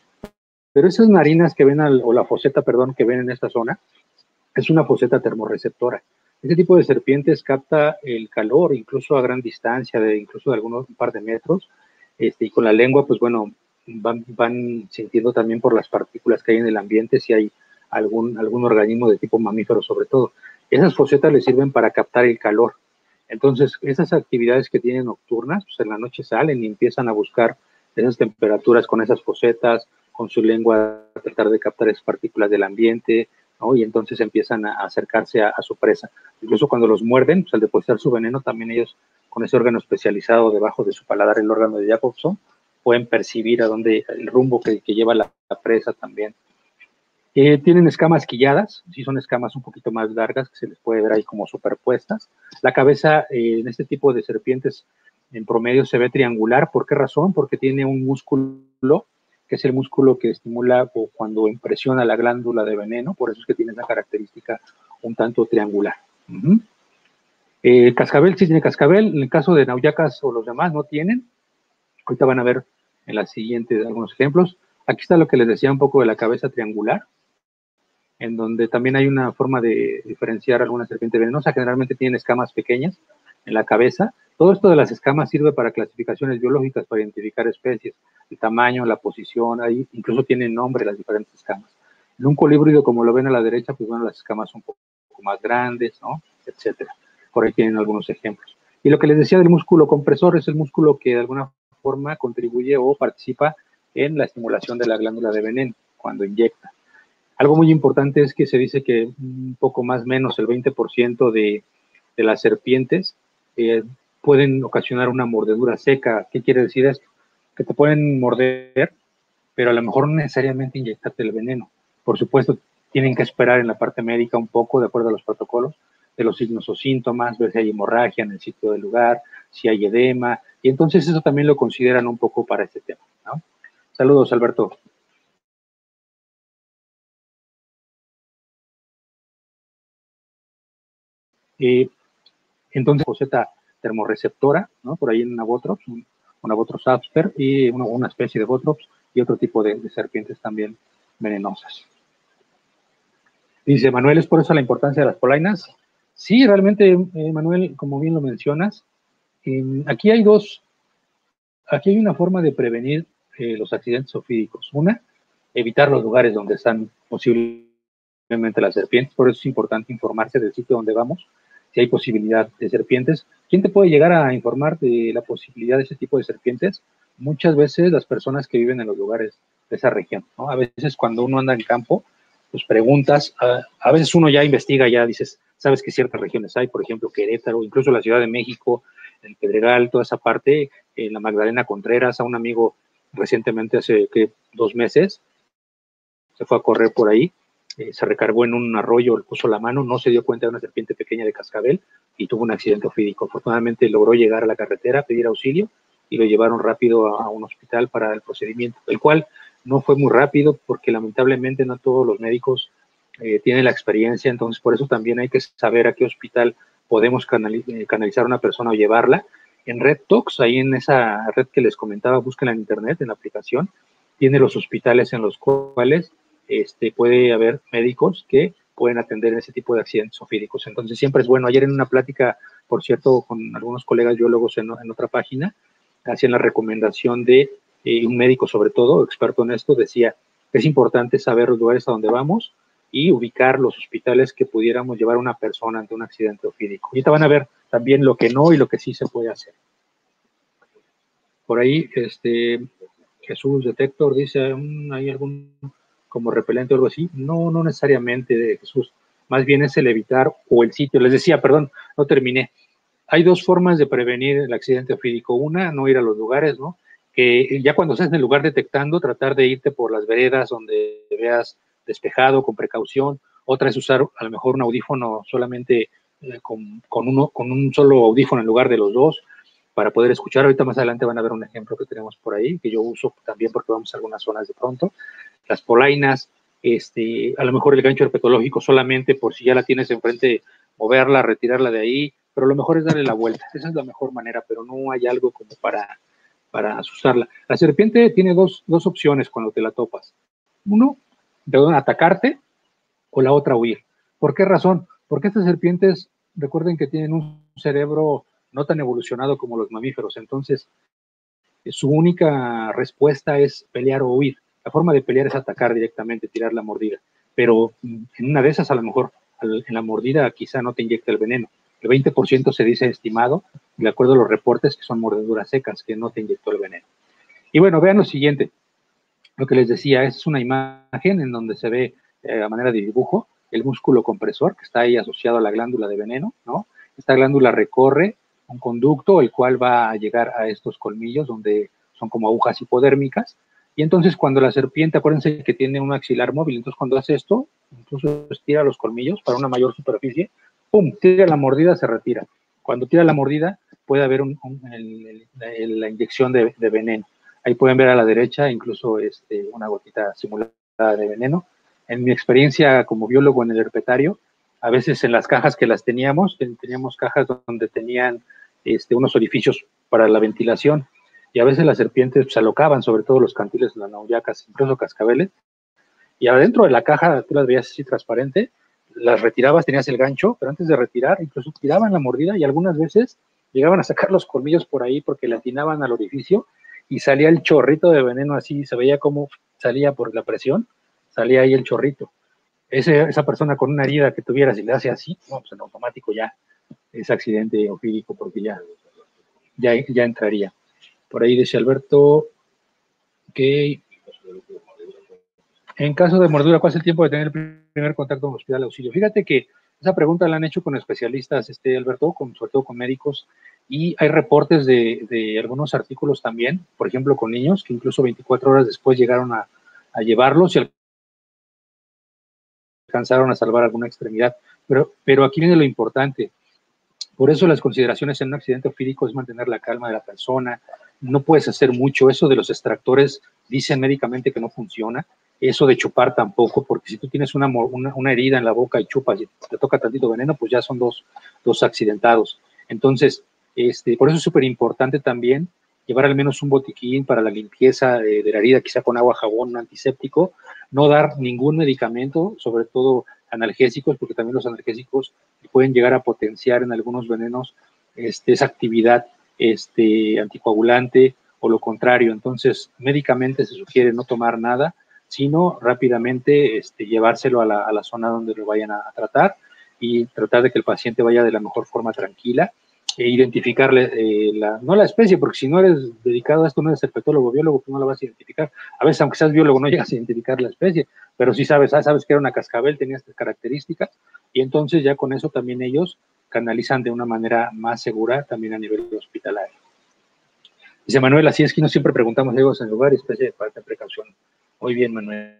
Pero esas narinas que ven, al, o la foseta, perdón, que ven en esta zona, es una foseta termorreceptora. Este tipo de serpientes capta el calor, incluso a gran distancia, de incluso de algunos un par de metros, este, y con la lengua, pues bueno, van, van sintiendo también por las partículas que hay en el ambiente si hay algún, algún organismo de tipo mamífero sobre todo. Esas fosetas les sirven para captar el calor. Entonces, esas actividades que tienen nocturnas, pues en la noche salen y empiezan a buscar esas temperaturas con esas fosetas, con su lengua a tratar de captar esas partículas del ambiente, ¿no? Y entonces empiezan a acercarse a, a su presa. Incluso cuando los muerden, pues al depositar su veneno, también ellos, con ese órgano especializado debajo de su paladar, el órgano de Jacobson, pueden percibir a dónde, el rumbo que, que lleva la, la presa también. Eh, tienen escamas quilladas, sí son escamas un poquito más largas, que se les puede ver ahí como superpuestas. La cabeza eh, en este tipo de serpientes en promedio se ve triangular. ¿Por qué razón? Porque tiene un músculo, que es el músculo que estimula o cuando impresiona la glándula de veneno, por eso es que tiene esa característica un tanto triangular. Uh-huh. eh, cascabel, sí tiene cascabel, en el caso de nauyacas o los demás no tienen. Ahorita van a ver en la siguiente algunos ejemplos. Aquí está lo que les decía un poco de la cabeza triangular, en donde también hay una forma de diferenciar alguna serpiente venenosa. Generalmente tienen escamas pequeñas en la cabeza. Todo esto de las escamas sirve para clasificaciones biológicas, para identificar especies, el tamaño, la posición, ahí incluso tienen nombre las diferentes escamas. En un colibrídeo, como lo ven a la derecha, pues bueno, las escamas son un poco más grandes, ¿no? Etcétera. Por ahí tienen algunos ejemplos. Y lo que les decía del músculo compresor es el músculo que de alguna forma contribuye o participa en la estimulación de la glándula de veneno cuando inyecta. Algo muy importante es que se dice que un poco más o menos el veinte por ciento de, de las serpientes eh, pueden ocasionar una mordedura seca. ¿Qué quiere decir esto? Que te pueden morder, pero a lo mejor no necesariamente inyectarte el veneno. Por supuesto, tienen que esperar en la parte médica un poco, de acuerdo a los protocolos, de los signos o síntomas, ver si hay hemorragia en el sitio del lugar, si hay edema, y entonces eso también lo consideran un poco para este tema, ¿no? Saludos, Alberto. Eh, entonces, foseta termorreceptora, ¿no? Por ahí en una Botrops, un, una Botrops asper y una, una especie de Botrops y otro tipo de, de serpientes también venenosas. Dice Manuel, ¿es por eso la importancia de las polainas? Sí, realmente, eh, Manuel, como bien lo mencionas, eh, aquí hay dos, aquí hay una forma de prevenir eh, los accidentes zoofídicos. Una, evitar los lugares donde están posiblemente las serpientes, por eso es importante informarse del sitio donde vamos, si hay posibilidad de serpientes. ¿Quién te puede llegar a informar de la posibilidad de ese tipo de serpientes? Muchas veces las personas que viven en los lugares de esa región, ¿no? A veces cuando uno anda en campo, pues preguntas, a, a veces uno ya investiga, ya dices, sabes que ciertas regiones hay, por ejemplo, Querétaro, incluso la Ciudad de México, el Pedregal, toda esa parte, eh, la Magdalena Contreras, a un amigo recientemente, hace que dos meses, se fue a correr por ahí, eh, se recargó en un arroyo, le puso la mano, no se dio cuenta de una serpiente pequeña de cascabel y tuvo un accidente ofídico. Afortunadamente logró llegar a la carretera, pedir auxilio y lo llevaron rápido a, a un hospital para el procedimiento, el cual no fue muy rápido porque lamentablemente no todos los médicos eh, tienen la experiencia, entonces por eso también hay que saber a qué hospital podemos canali eh, canalizar a una persona o llevarla. En RedTox, ahí en esa red que les comentaba, búsquenla en internet, en la aplicación, tiene los hospitales en los cuales este, puede haber médicos que pueden atender ese tipo de accidentes ofídicos. Entonces siempre es bueno. Ayer en una plática, por cierto, con algunos colegas biólogos en, en otra página, hacían la recomendación de eh, un médico sobre todo, experto en esto, decía que es importante saber los lugares a donde vamos y ubicar los hospitales que pudiéramos llevar a una persona ante un accidente ofídico. Ahorita van a ver también lo que no y lo que sí se puede hacer. Por ahí, este, Jesús Detector dice, ¿hay algún como repelente o algo así? No, no necesariamente, de Jesús. Más bien es el evitar o el sitio. Les decía, perdón, no terminé. Hay dos formas de prevenir el accidente ofídico. Una, no ir a los lugares, ¿no? Que ya cuando estés en el lugar detectando, tratar de irte por las veredas donde veas despejado, con precaución. Otra es usar a lo mejor un audífono solamente eh, con, con, uno, con un solo audífono en lugar de los dos, para poder escuchar. Ahorita más adelante van a ver un ejemplo que tenemos por ahí, que yo uso también porque vamos a algunas zonas de pronto. Las polainas, este, a lo mejor el gancho herpetológico solamente por si ya la tienes enfrente, moverla, retirarla de ahí, pero lo mejor es darle la vuelta. Esa es la mejor manera, pero no hay algo como para, para asustarla. La serpiente tiene dos, dos opciones cuando te la topas. Uno, de atacarte, o la otra, huir. ¿Por qué razón? Porque estas serpientes, recuerden que tienen un cerebro no tan evolucionado como los mamíferos, entonces su única respuesta es pelear o huir. La forma de pelear es atacar directamente, tirar la mordida, pero en una de esas a lo mejor en la mordida quizá no te inyecta el veneno. El veinte por ciento se dice estimado, de acuerdo a los reportes, que son mordeduras secas, que no te inyectó el veneno. Y bueno, vean lo siguiente, lo que les decía, es una imagen en donde se ve eh, a manera de dibujo el músculo compresor que está ahí asociado a la glándula de veneno, ¿no? Esta glándula recorre un conducto el cual va a llegar a estos colmillos donde son como agujas hipodérmicas, y entonces cuando la serpiente, acuérdense que tiene un axilar móvil, entonces cuando hace esto, incluso estira los colmillos para una mayor superficie, pum, tira la mordida, se retira. Cuando tira la mordida puede haber un, un, el, el, la inyección de, de veneno. Ahí pueden ver a la derecha incluso este, una gotita simulada de veneno. En mi experiencia como biólogo en el herpetario, a veces en las cajas que las teníamos, teníamos cajas donde tenían este, unos orificios para la ventilación, y a veces las serpientes se alocaban, sobre todo los cantiles, las nauyacas, incluso cascabeles, y adentro de la caja tú las veías así transparente, las retirabas, tenías el gancho, pero antes de retirar incluso tiraban la mordida y algunas veces llegaban a sacar los colmillos por ahí porque le atinaban al orificio y salía el chorrito de veneno así, se veía cómo salía por la presión, salía ahí el chorrito. Ese, esa persona con una herida que tuviera, si le hace así, no, pues en automático ya es accidente ofídico porque ya, ya, ya entraría. Por ahí dice Alberto que en caso de mordedura, ¿cuál es el tiempo de tener el primer contacto con el hospital de auxilio? Fíjate que esa pregunta la han hecho con especialistas, este, Alberto, con, sobre todo con médicos, y hay reportes de, de algunos artículos también, por ejemplo, con niños, que incluso veinticuatro horas después llegaron a, a llevarlos y alcanzaron a salvar alguna extremidad. Pero, pero aquí viene lo importante. Por eso las consideraciones en un accidente ofídico es mantener la calma de la persona. No puedes hacer mucho. Eso de los extractores dicen médicamente que no funciona. Eso de chupar tampoco, porque si tú tienes una, una, una herida en la boca y chupas y te toca tantito veneno, pues ya son dos, dos accidentados. Entonces, este, por eso es súper importante también llevar al menos un botiquín para la limpieza de, de la herida, quizá con agua, jabón, un antiséptico, no dar ningún medicamento, sobre todo analgésicos, porque también los analgésicos pueden llegar a potenciar en algunos venenos este, esa actividad este, anticoagulante o lo contrario. Entonces, médicamente se sugiere no tomar nada, sino rápidamente este, llevárselo a la, a la zona donde lo vayan a, a tratar y tratar de que el paciente vaya de la mejor forma tranquila. e identificarle, eh, la, no la especie, porque si no eres dedicado a esto, no eres herpetólogo, biólogo, pues no la vas a identificar. A veces, aunque seas biólogo, no llegas a identificar la especie, pero sí sabes, ah, sabes que era una cascabel, tenía estas características, y entonces ya con eso también ellos canalizan de una manera más segura también a nivel hospitalario. Dice Manuel, así es que no siempre preguntamos ciegos en lugar y especie de falta de precaución. Muy bien, Manuel.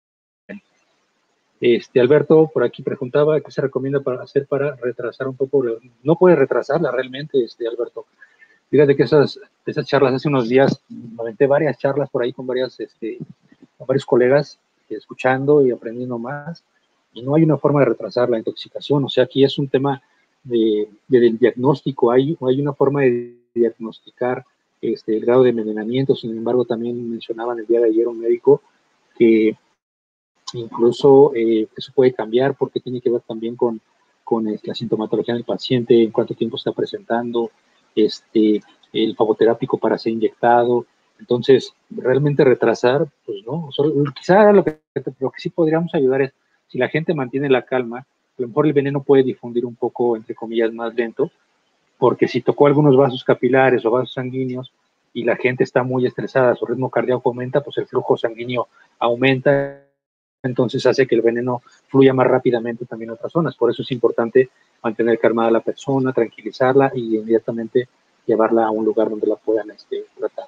Este, Alberto por aquí preguntaba qué se recomienda para hacer para retrasar un poco. No puede retrasarla realmente, este, Alberto. Fíjate que esas, esas charlas, hace unos días me aventé varias charlas por ahí con, varias, este, con varios colegas, escuchando y aprendiendo más, y no hay una forma de retrasar la intoxicación. O sea, aquí es un tema de, de, del diagnóstico, hay, hay una forma de diagnosticar este, el grado de envenenamiento. Sin embargo, también mencionaban el día de ayer un médico que incluso eh, eso puede cambiar porque tiene que ver también con, con la sintomatología del paciente, en cuánto tiempo está presentando, este, el favoterápico para ser inyectado. Entonces, realmente retrasar, pues no. Solo, quizá lo que, lo que sí podríamos ayudar es, si la gente mantiene la calma, a lo mejor el veneno puede difundir un poco, entre comillas, más lento, porque si tocó algunos vasos capilares o vasos sanguíneos y la gente está muy estresada, su ritmo cardíaco aumenta, pues el flujo sanguíneo aumenta, entonces hace que el veneno fluya más rápidamente también a otras zonas. Por eso es importante mantener calmada a la persona, tranquilizarla y inmediatamente llevarla a un lugar donde la puedan este, tratar.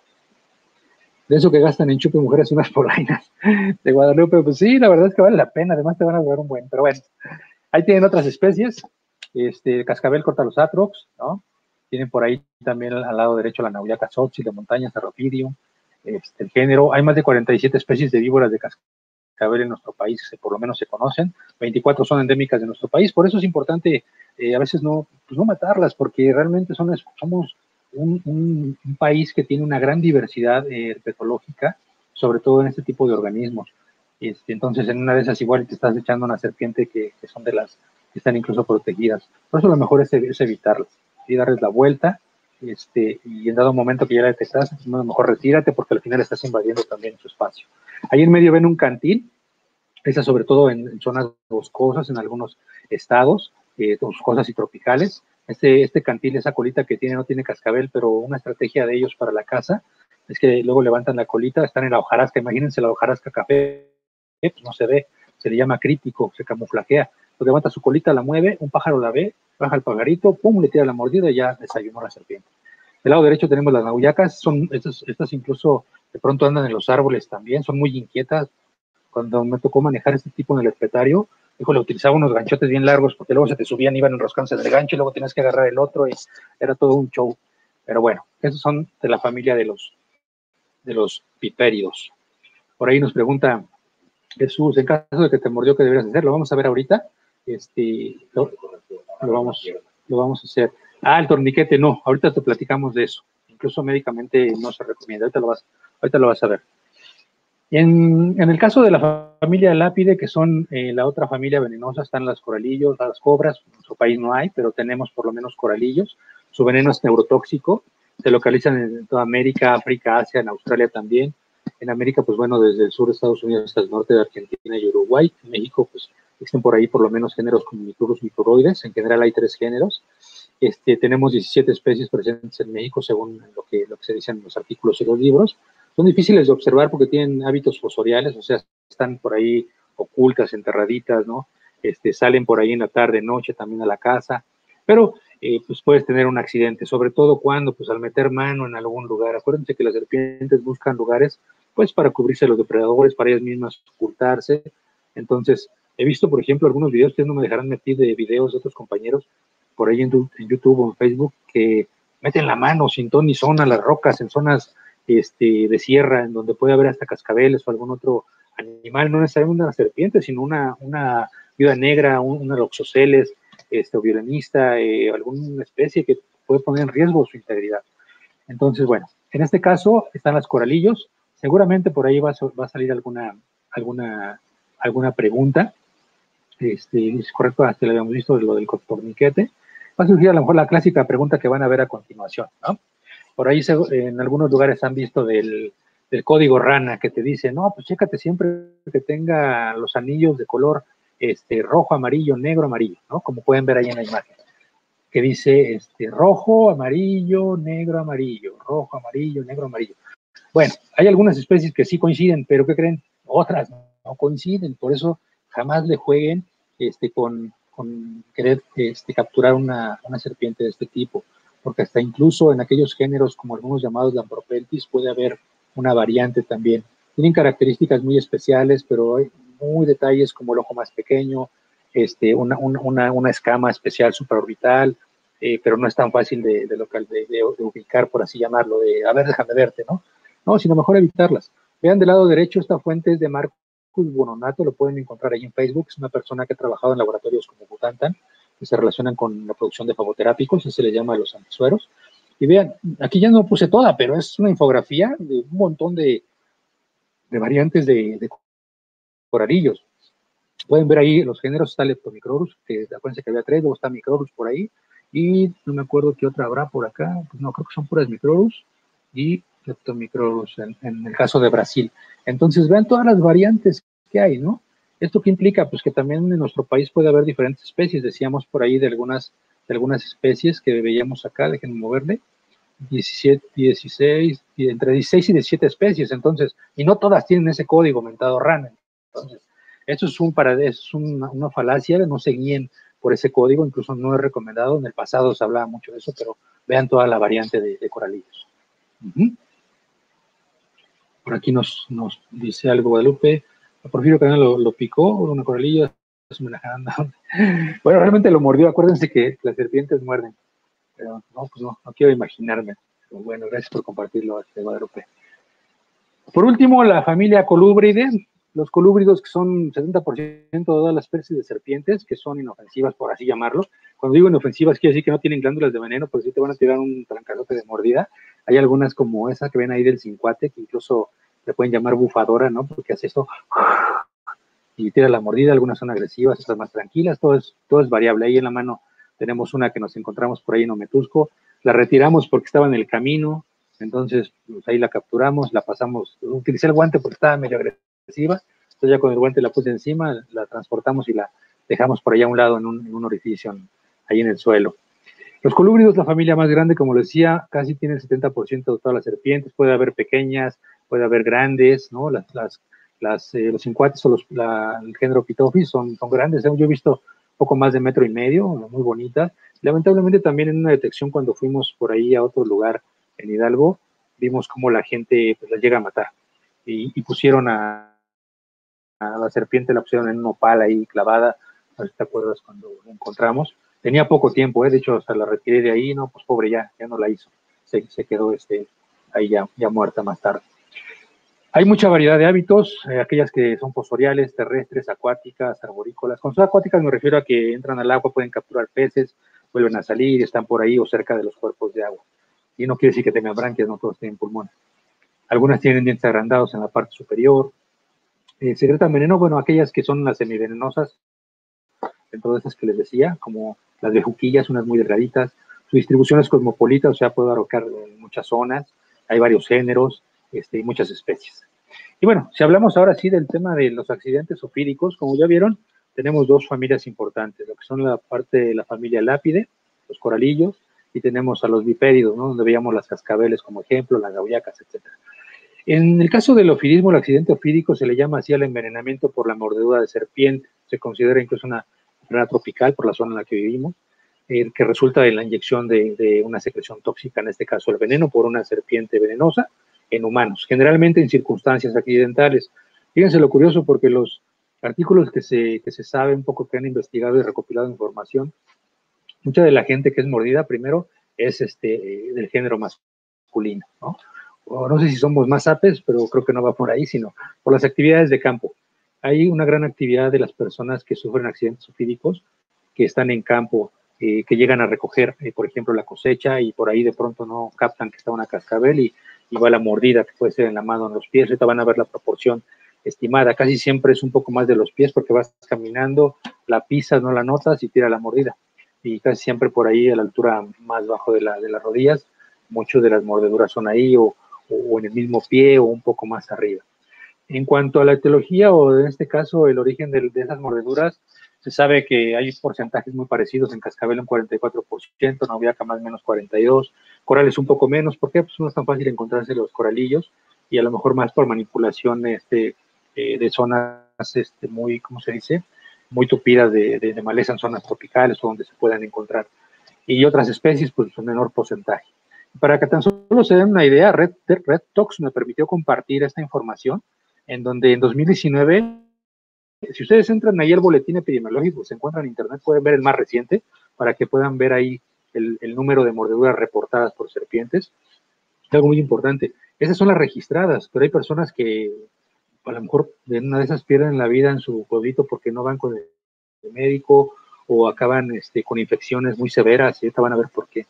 De eso que gastan en chupe mujeres unas polainas de Guadalupe, pues sí, la verdad es que vale la pena, además te van a durar un buen, pero bueno, ahí tienen otras especies, este, cascabel corta los atrox, ¿no? Tienen por ahí también al lado derecho la nauyaca xochitl de montaña, Cerropidium, este, el género, hay más de cuarenta y siete especies de víboras de cascabel en nuestro país, que por lo menos se conocen, veinticuatro son endémicas de nuestro país, por eso es importante eh, a veces no, pues no matarlas, porque realmente son, somos un, un, un país que tiene una gran diversidad eh, herpetológica, sobre todo en este tipo de organismos. Este, entonces, en una de esas igual te estás echando una serpiente que, que son de las que están incluso protegidas. Por eso lo mejor es, es evitarlas y darles la vuelta, este, y en dado momento que ya la detectas, a lo mejor retírate porque al final estás invadiendo también su espacio. Ahí en medio ven un cantil, esa sobre todo en, en zonas boscosas, en algunos estados, eh, boscosas y tropicales. Este, este cantil, esa colita que tiene, no tiene cascabel, pero una estrategia de ellos para la caza es que luego levantan la colita, están en la hojarasca, imagínense la hojarasca café, pues no se ve, se le llama crítico, se camuflajea. Pues levanta su colita, la mueve, un pájaro la ve, baja el pajarito, pum, le tira la mordida y ya desayunó la serpiente. Del lado derecho tenemos las nauyacas, son estas, estas incluso de pronto andan en los árboles también, son muy inquietas. Cuando me tocó manejar este tipo en el herpetario, hijo, le utilizaba unos ganchotes bien largos porque luego se te subían, iban enroscándose del gancho y luego tenías que agarrar el otro y era todo un show. Pero bueno, esos son de la familia de los, de los pipéridos. Por ahí nos pregunta Jesús, en caso de que te mordió, ¿qué deberías hacer? Lo vamos a ver ahorita. Este, lo, lo, vamos, lo vamos a hacer. Ah, el torniquete, no. Ahorita te platicamos de eso. Incluso médicamente no se recomienda. Ahorita lo vas, ahorita lo vas a ver. En, en el caso de la familia lápide, que son eh, la otra familia venenosa, están las coralillos, las cobras. En nuestro país no hay, pero tenemos por lo menos coralillos. Su veneno es neurotóxico. Se localizan en toda América, África, Asia, en Australia también. En América, pues bueno, desde el sur de Estados Unidos hasta el norte de Argentina y Uruguay. En México, pues existen por ahí por lo menos géneros como Miturus microroides. En general hay tres géneros. Este, tenemos diecisiete especies presentes en México, según lo que, lo que se dice en los artículos y los libros. Son difíciles de observar porque tienen hábitos fosoriales, o sea, están por ahí ocultas, enterraditas, ¿no? Este, salen por ahí en la tarde, noche también a la casa, pero eh, pues puedes tener un accidente, sobre todo cuando, pues al meter mano en algún lugar. Acuérdense que las serpientes buscan lugares, pues para cubrirse de los depredadores, para ellas mismas ocultarse. Entonces, he visto, por ejemplo, algunos videos, que no me dejarán meter de videos de otros compañeros, por ahí en, en YouTube o en Facebook, que meten la mano sin ton ni son a las rocas, en zonas este, de sierra, en donde puede haber hasta cascabeles o algún otro animal, no necesariamente una serpiente, sino una, una viuda negra, un, una loxoceles, este, o violinista, eh, alguna especie que puede poner en riesgo su integridad. Entonces, bueno, en este caso están las coralillos, seguramente por ahí va a, va a salir alguna, alguna, alguna pregunta, este, es correcto, hasta lo habíamos visto de lo del torniquete. Va a surgir a lo mejor la clásica pregunta que van a ver a continuación, ¿no? Por ahí se, en algunos lugares han visto del, del código rana que te dice, no, pues chécate siempre que tenga los anillos de color este, rojo, amarillo, negro, amarillo, ¿no? Como pueden ver ahí en la imagen. que dice este, rojo, amarillo, negro, amarillo, rojo, amarillo, negro, amarillo. Bueno, hay algunas especies que sí coinciden, pero ¿qué creen? Otras no coinciden, por eso jamás le jueguen este, con, con querer este, capturar una, una serpiente de este tipo, porque hasta incluso en aquellos géneros como algunos llamados Lampropeltis puede haber una variante también. Tienen características muy especiales, pero hay muy detalles como el ojo más pequeño, este, una, una, una escama especial supraorbital, eh, pero no es tan fácil de, de, local, de, de, de ubicar, por así llamarlo, de, a ver, déjame verte, ¿no? No, sino mejor evitarlas. Vean del lado derecho, esta fuente es de Marcus Buononato, lo pueden encontrar ahí en Facebook, es una persona que ha trabajado en laboratorios como Butantan, que se relacionan con la producción de fagoterápicos, así se le llama a los antisueros. Y vean, aquí ya no puse toda, pero es una infografía de un montón de, de variantes de, de coralillos. Pueden ver ahí los géneros, está Leptomicrorus, que acuérdense que había tres, luego está Microrus por ahí, y no me acuerdo qué otra habrá por acá, pues no, creo que son puras Microrus, y Leptomicrorus en, en el caso de Brasil. Entonces vean todas las variantes que hay, ¿no? ¿Esto qué implica? Pues que también en nuestro país puede haber diferentes especies, decíamos por ahí de algunas, de algunas especies que veíamos acá, déjenme moverle, diecisiete, dieciséis, entre dieciséis y diecisiete especies, entonces, y no todas tienen ese código mentado RAN, entonces, esto es, un para, es una, una falacia, no se guíen por ese código, incluso no es recomendado, en el pasado se hablaba mucho de eso, pero vean toda la variante de, de coralillos. Uh-huh. Por aquí nos, nos dice algo Guadalupe, Porfirio Cadena lo, lo picó, una coralilla, bueno, realmente lo mordió, acuérdense que las serpientes muerden, pero no, pues no, no quiero imaginarme, pero bueno, gracias por compartirlo, este, Guadalupe. Por último, la familia Colubridae, los colúbridos que son setenta por ciento de todas las especies de serpientes, que son inofensivas, por así llamarlo. Cuando digo inofensivas, quiere decir que no tienen glándulas de veneno, pues sí te van a tirar un trancazote de mordida. Hay algunas como esa que ven ahí del cincuate, que incluso le pueden llamar bufadora, ¿no? Porque hace esto y tira la mordida, algunas son agresivas, otras más tranquilas, todo es, todo es variable. Ahí en la mano tenemos una que nos encontramos por ahí en Ometusco, la retiramos porque estaba en el camino, entonces pues ahí la capturamos, la pasamos, utilicé el guante porque estaba medio agresiva, entonces ya con el guante la puse encima, la transportamos y la dejamos por allá a un lado en un, en un orificio en, ahí en el suelo. Los colúbridos, la familia más grande, como les decía, casi tiene el setenta por ciento de todas las serpientes, puede haber pequeñas, puede haber grandes, ¿no? Las, las, las eh, los cincuates o los, la, el género Pitophis son, son grandes, ¿eh? Yo he visto poco más de metro y medio, muy bonitas. Lamentablemente también en una detección cuando fuimos por ahí a otro lugar en Hidalgo, vimos cómo la gente pues, las llega a matar y, y pusieron a, a la serpiente, la pusieron en un opal ahí clavada, no sé si te acuerdas cuando la encontramos. Tenía poco tiempo, ¿eh? De hecho hasta la retiré de ahí, no, pues pobre ya, ya no la hizo, se, se quedó este, ahí ya, ya muerta más tarde. Hay mucha variedad de hábitos, eh, aquellas que son fosforiales, terrestres, acuáticas, arborícolas. Con sus acuáticas me refiero a que entran al agua, pueden capturar peces, vuelven a salir, están por ahí o cerca de los cuerpos de agua. Y no quiere decir que tengan branquias, no todos tienen pulmón. Algunas tienen dientes agrandados en la parte superior. Eh, secretan veneno, bueno, aquellas que son las semivenenosas, dentro de esas que les decía, como las bejuquillas, unas muy delgaditas. Su distribución es cosmopolita, o sea, puede abarcar en muchas zonas, hay varios géneros este, y muchas especies. Y bueno, si hablamos ahora sí del tema de los accidentes ofídicos, como ya vieron, tenemos dos familias importantes, lo que son la parte de la familia Lápide, los coralillos, y tenemos a los bipédidos, ¿no? Donde veíamos las cascabeles como ejemplo, las gaullacas, etcétera. En el caso del ofidismo, el accidente ofídico se le llama así al envenenamiento por la mordedura de serpiente, se considera incluso una enfermedad tropical por la zona en la que vivimos, eh, que resulta de la inyección de, de una secreción tóxica, en este caso el veneno, por una serpiente venenosa en humanos, generalmente en circunstancias accidentales. Fíjense lo curioso porque los artículos que se, que se sabe un poco que han investigado y recopilado información, mucha de la gente que es mordida primero es este, del género masculino, ¿no? O no sé si somos más apes, pero creo que no va por ahí, sino por las actividades de campo. Hay una gran actividad de las personas que sufren accidentes ofídicos, que están en campo, eh, que llegan a recoger, eh, por ejemplo, la cosecha y por ahí de pronto no captan que está una cascabel y, y va la mordida, que puede ser en la mano o en los pies. Ahorita van a ver la proporción estimada. Casi siempre es un poco más de los pies porque vas caminando, la pisas, no la notas y tira la mordida. Y casi siempre por ahí a la altura más bajo de, la, de las rodillas, muchas de las mordeduras son ahí o o en el mismo pie o un poco más arriba. En cuanto a la etiología o en este caso el origen de, de esas mordeduras, Se sabe que hay porcentajes muy parecidos en cascabel un cuarenta y cuatro por ciento, Naviaca más o menos cuarenta y dos por ciento, corales un poco menos. ¿Por qué? Pues no es tan fácil encontrarse los coralillos y a lo mejor más por manipulación este, eh, de zonas este, muy, ¿cómo se dice? Muy tupidas de, de, de maleza en zonas tropicales o donde se puedan encontrar. Y otras especies, pues un menor porcentaje. Para que tan solo se den una idea, Red, Red Talks me permitió compartir esta información, en donde en dos mil diecinueve, si ustedes entran ahí al boletín epidemiológico, se encuentran en internet, pueden ver el más reciente, para que puedan ver ahí el, el número de mordeduras reportadas por serpientes. Es algo muy importante. Esas son las registradas, pero hay personas que a lo mejor en una de esas pierden la vida en su pueblito porque no van con el médico o acaban este, con infecciones muy severas, y ahorita van a ver por qué.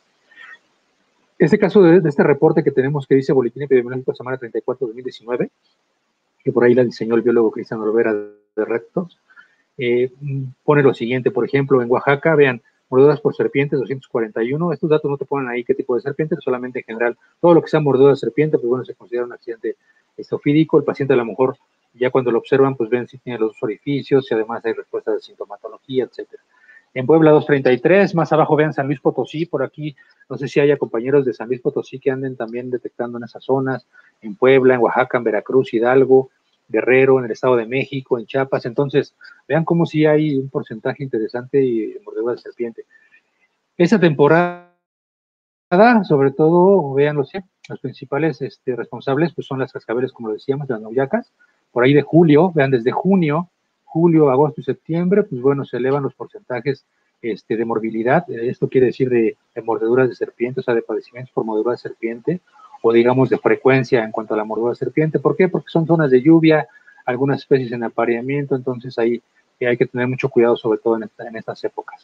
Este caso de, de este reporte que tenemos que dice Boletín Epidemiológico semana treinta y cuatro de dos mil diecinueve, que por ahí la diseñó el biólogo Cristian Olvera de Red Talks, eh, pone lo siguiente, por ejemplo, en Oaxaca, vean, mordeduras por serpientes, doscientos cuarenta y uno, estos datos no te ponen ahí qué tipo de serpiente, solamente en general, todo lo que sea mordedura de serpiente, pues bueno, se considera un accidente estofídico, el paciente a lo mejor, ya cuando lo observan, pues ven si tiene los orificios, si además hay respuesta de sintomatología, etcétera. En Puebla doscientos treinta y tres, más abajo vean San Luis Potosí, por aquí, no sé si haya compañeros de San Luis Potosí que anden también detectando en esas zonas, en Puebla, en Oaxaca, en Veracruz, Hidalgo, Guerrero, en el Estado de México, en Chiapas. Entonces, vean cómo sí hay un porcentaje interesante de mordedura de serpiente. Esa temporada, sobre todo, vean los, los principales este, responsables, pues son las cascabeles, como lo decíamos, las nauyacas, por ahí de julio, vean, desde junio, julio, agosto y septiembre, pues bueno, se elevan los porcentajes este, de morbilidad. Esto quiere decir de, de mordeduras de serpiente, o sea, de padecimientos por mordedura de serpiente, o digamos de frecuencia en cuanto a la mordedura de serpiente. ¿Por qué? Porque son zonas de lluvia, algunas especies en apareamiento, entonces ahí hay que tener mucho cuidado, sobre todo en, esta, en estas épocas.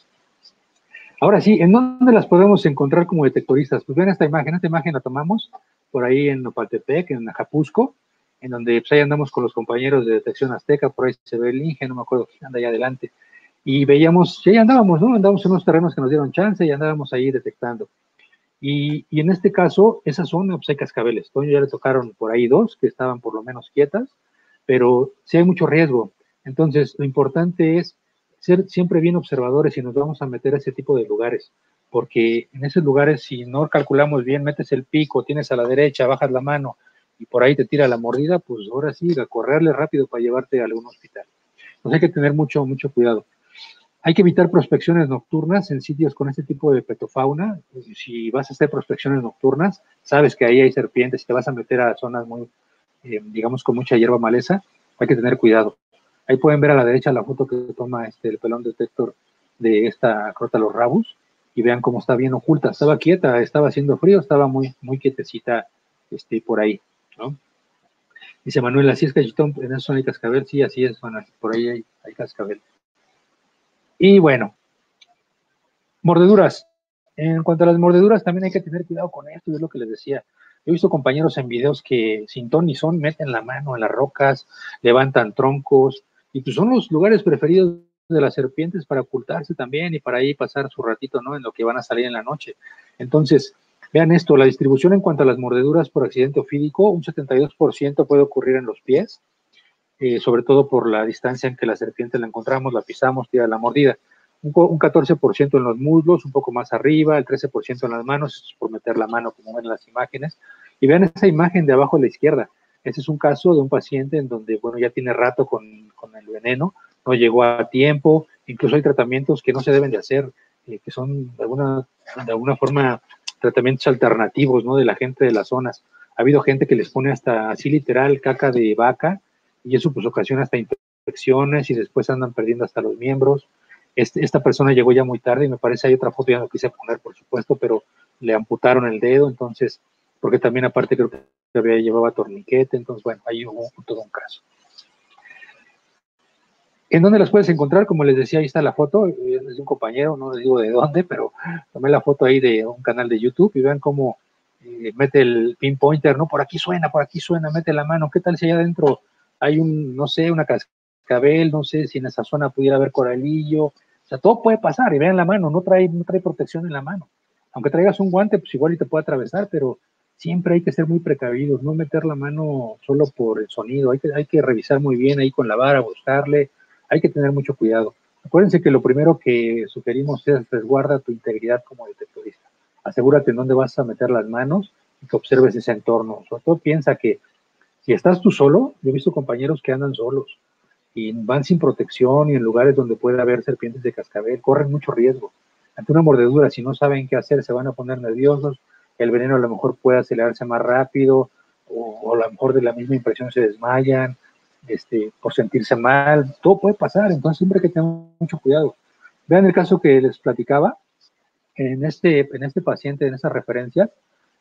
Ahora sí, ¿en dónde las podemos encontrar como detectoristas? Pues ven esta imagen, esta imagen la tomamos por ahí en Nopaltepec, en Ajapusco, en donde pues ahí andamos con los compañeros de Detección Azteca, por ahí se ve el Inge, no me acuerdo quién anda allá adelante, y veíamos, sí, andábamos, ¿no? Andábamos en unos terrenos que nos dieron chance y andábamos ahí detectando. Y, y en este caso, esa zona, pues hay cascabeles. Toño ya le tocaron por ahí dos que estaban por lo menos quietas, pero sí hay mucho riesgo. Entonces, lo importante es ser siempre bien observadores y nos vamos a meter a ese tipo de lugares, porque en esos lugares, si no calculamos bien, metes el pico, tienes a la derecha, bajas la mano y por ahí te tira la mordida, pues ahora sí, a correrle rápido para llevarte a algún hospital. Entonces hay que tener mucho, mucho cuidado. Hay que evitar prospecciones nocturnas en sitios con este tipo de petofauna. Si vas a hacer prospecciones nocturnas, sabes que ahí hay serpientes, si te vas a meter a zonas muy, eh, digamos, con mucha hierba maleza, hay que tener cuidado. Ahí pueden ver a la derecha la foto que toma este, el pelón detector de esta Crotalus rabus y vean cómo está bien oculta. Estaba quieta, estaba haciendo frío, estaba muy, muy quietecita este, por ahí, ¿no? Dice Manuel, así es cachitón, en esa zona hay cascabel. Sí, así es, Manuel, por ahí hay, hay cascabel. Y bueno, mordeduras. En cuanto a las mordeduras, también hay que tener cuidado con esto, es lo que les decía. He visto compañeros en videos que sin ton ni son meten la mano en las rocas, levantan troncos, y pues son los lugares preferidos de las serpientes para ocultarse también y para ahí pasar su ratito, ¿no? En lo que van a salir en la noche. Entonces, vean esto, la distribución en cuanto a las mordeduras por accidente ofídico, un setenta y dos por ciento puede ocurrir en los pies, eh, sobre todo por la distancia en que la serpiente la encontramos, la pisamos, tira la mordida. Un, un catorce por ciento en los muslos, un poco más arriba, el trece por ciento en las manos, esto es por meter la mano como ven en las imágenes. Y vean esa imagen de abajo a la izquierda. Ese es un caso de un paciente en donde, bueno, ya tiene rato con, con el veneno, no llegó a tiempo, incluso hay tratamientos que no se deben de hacer, eh, que son de alguna, de alguna forma tratamientos alternativos, ¿no? De la gente de las zonas. Ha habido gente que les pone hasta así literal caca de vaca y eso pues ocasiona hasta infecciones y después andan perdiendo hasta los miembros. Este, esta persona llegó ya muy tarde y me parece hay otra foto, ya no quise poner por supuesto, pero le amputaron el dedo, entonces, porque también aparte creo que había, llevaba torniquete, entonces bueno, ahí hubo todo un caso. ¿En dónde las puedes encontrar? Como les decía, ahí está la foto, es de un compañero, no les digo de dónde, pero tomé la foto ahí de un canal de YouTube y vean cómo eh, mete el pinpointer, ¿no? Por aquí suena, por aquí suena, mete la mano, ¿qué tal si allá adentro hay un, no sé, una cascabel, no sé si en esa zona pudiera haber coralillo? O sea, todo puede pasar y vean la mano, no trae, no trae protección en la mano. Aunque traigas un guante, pues igual y te puede atravesar, pero siempre hay que ser muy precavidos, no meter la mano solo por el sonido, hay que, hay que revisar muy bien ahí con la vara, buscarle, hay que tener mucho cuidado. Acuérdense que lo primero que sugerimos es resguarda tu integridad como detectorista. Asegúrate en dónde vas a meter las manos y que observes ese entorno. Sobre todo piensa que si estás tú solo, yo he visto compañeros que andan solos y van sin protección y en lugares donde puede haber serpientes de cascabel, corren mucho riesgo. Ante una mordedura, si no saben qué hacer, se van a poner nerviosos, el veneno a lo mejor puede acelerarse más rápido, o, o a lo mejor de la misma impresión se desmayan, este, por sentirse mal, todo puede pasar, entonces siempre hay que tener mucho cuidado. Vean el caso que les platicaba, en este, en este paciente, en esa referencia,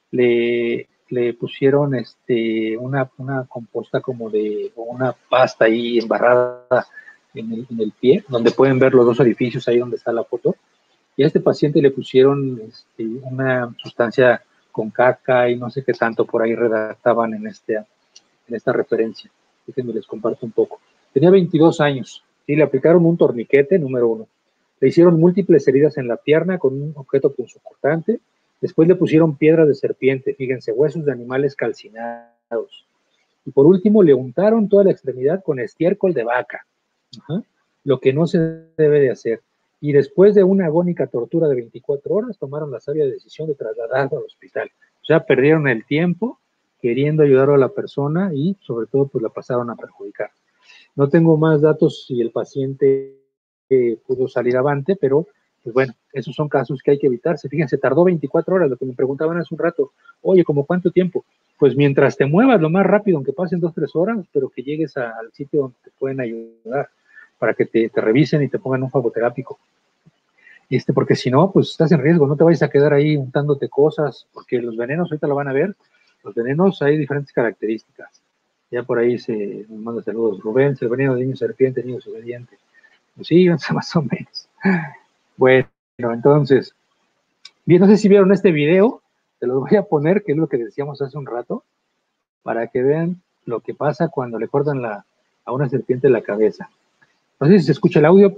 le, le pusieron este, una, una composta como de, o una pasta ahí embarrada en el, en el pie, donde pueden ver los dos orificios ahí donde está la foto, y a este paciente le pusieron este, una sustancia con caca y no sé qué tanto por ahí redactaban en, este, en esta referencia. Déjenme les comparto un poco. Tenía veintidós años y le aplicaron un torniquete, número uno. Le hicieron múltiples heridas en la pierna con un objeto punzocortante. Después le pusieron piedras de serpiente, fíjense, huesos de animales calcinados. Y por último le untaron toda la extremidad con estiércol de vaca. Ajá. Lo que no se debe de hacer. Y después de una agónica tortura de veinticuatro horas, tomaron la sabia decisión de trasladarlo al hospital. O sea, perdieron el tiempo queriendo ayudar a la persona y sobre todo pues la pasaron a perjudicar. No tengo más datos si el paciente eh, pudo salir avante, pero pues bueno, esos son casos que hay que evitarse. Fíjense, tardó veinticuatro horas, lo que me preguntaban hace un rato, oye, ¿cómo cuánto tiempo? Pues mientras te muevas lo más rápido, aunque pasen dos, tres horas, pero que llegues a, al sitio donde te pueden ayudar para que te, te revisen y te pongan un fagoterápico. Este, porque si no, pues estás en riesgo, no te vayas a quedar ahí untándote cosas, porque los venenos, ahorita lo van a ver, los venenos hay diferentes características. Ya por ahí se nos manda saludos Rubén, el veneno de niño serpiente, niño desobediente. Pues sí, más o menos. Bueno, entonces, bien, no sé si vieron este video, te lo voy a poner, que es lo que decíamos hace un rato, para que vean lo que pasa cuando le cortan la, a una serpiente la cabeza. No sé si se escucha el audio.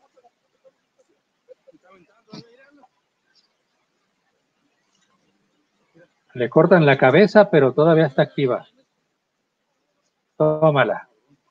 Le cortan la cabeza, pero todavía está activa. Tómala.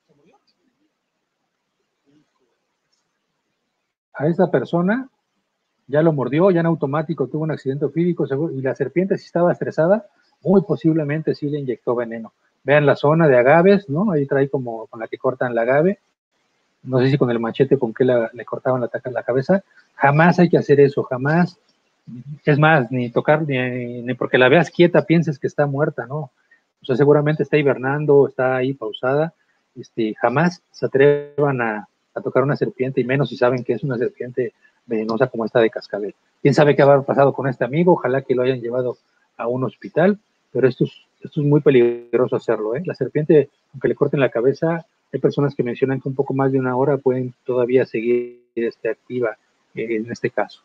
A esa persona ya lo mordió, ya en automático tuvo un accidente físico y la serpiente, si estaba estresada, muy posiblemente sí le inyectó veneno. Vean la zona de agaves, ¿no? Ahí trae como con la que cortan la agave. No sé si con el machete con que la, le cortaban la, la cabeza. Jamás hay que hacer eso, jamás. Es más, ni tocar, ni, ni porque la veas quieta pienses que está muerta, ¿no? O sea, seguramente está hibernando, está ahí pausada. Este, jamás se atrevan a, a tocar una serpiente, y menos si saben que es una serpiente venenosa como esta de cascabel. ¿Quién sabe qué habrá pasado con este amigo? Ojalá que lo hayan llevado a un hospital, pero esto es, esto es muy peligroso hacerlo, ¿eh? La serpiente, aunque le corten la cabeza, hay personas que mencionan que un poco más de una hora pueden todavía seguir este, activa eh, en este caso.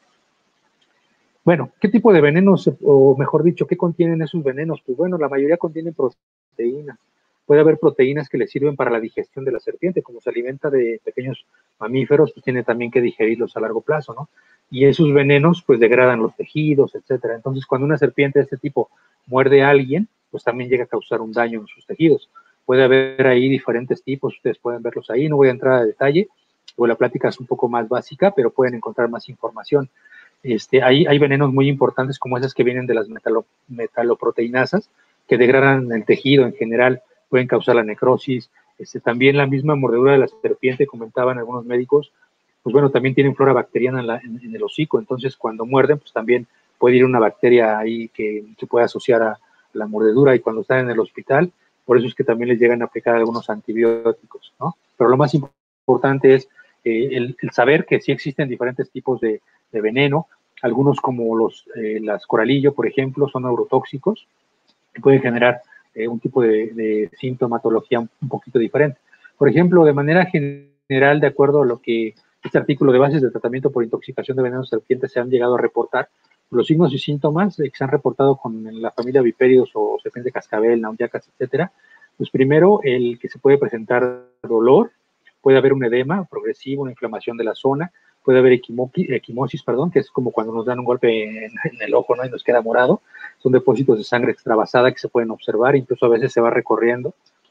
Bueno, ¿qué tipo de venenos, o mejor dicho, qué contienen esos venenos? Pues bueno, la mayoría contienen proteínas. Puede haber proteínas que le sirven para la digestión de la serpiente, como se alimenta de pequeños mamíferos, pues tiene también que digerirlos a largo plazo, ¿no? Y esos venenos, pues degradan los tejidos, etcétera. Entonces, cuando una serpiente de este tipo muerde a alguien, pues también llega a causar un daño en sus tejidos. Puede haber ahí diferentes tipos, ustedes pueden verlos ahí, no voy a entrar a detalle, o la plática es un poco más básica, pero pueden encontrar más información. Este, hay, hay venenos muy importantes como esos que vienen de las metalo, metaloproteinasas, que degradan el tejido en general, pueden causar la necrosis. Este, también la misma mordedura de la serpiente, comentaban algunos médicos, pues bueno, también tienen flora bacteriana en, la, en, en el hocico, entonces cuando muerden, pues también puede ir una bacteria ahí que se puede asociar a la mordedura, y cuando están en el hospital, por eso es que también les llegan a aplicar algunos antibióticos, ¿no? Pero lo más importante es eh, el, el saber que sí existen diferentes tipos de, de veneno, algunos como los eh, las coralillo, por ejemplo, son neurotóxicos, que pueden generar eh, un tipo de, de sintomatología un, un poquito diferente. Por ejemplo, de manera general, de acuerdo a lo que este artículo de bases de tratamiento por intoxicación de venenos de serpientes se han llegado a reportar, los signos y síntomas eh, que se han reportado con la familia viperidos o serpiente cascabel, nauyacas, etcétera, pues primero, el que se puede presentar dolor, puede haber un edema progresivo, una inflamación de la zona, puede haber equimosis, perdón, que es como cuando nos dan un golpe en, en el ojo, ¿no? Y nos queda morado. Son depósitos de sangre extravasada que se pueden observar, incluso a veces se va recorriendo.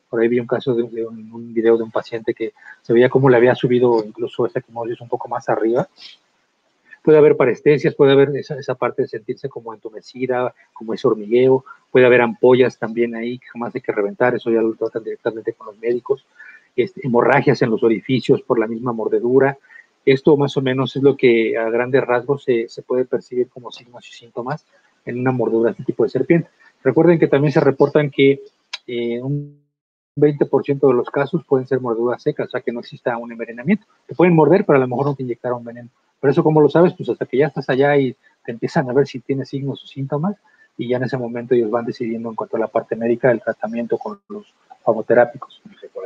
Por ahí vi un caso de, de un, un video de un paciente que se veía cómo le había subido incluso esa equimosis un poco más arriba. Puede haber parestesias, puede haber esa, esa parte de sentirse como entumecida, como ese hormigueo, puede haber ampollas también ahí que jamás hay que reventar, eso ya lo tratan directamente con los médicos, este, hemorragias en los orificios por la misma mordedura. Esto más o menos es lo que a grandes rasgos se, se puede percibir como signos y síntomas en una mordedura de este tipo de serpiente. Recuerden que también se reportan que eh, un veinte por ciento de los casos pueden ser mordeduras secas, o sea que no exista un envenenamiento. Te pueden morder, pero a lo mejor no te inyectaron veneno. Por eso, ¿cómo lo sabes? Pues hasta que ya estás allá y te empiezan a ver si tienes signos o síntomas, y ya en ese momento ellos van decidiendo en cuanto a la parte médica del tratamiento con los famoterápicos.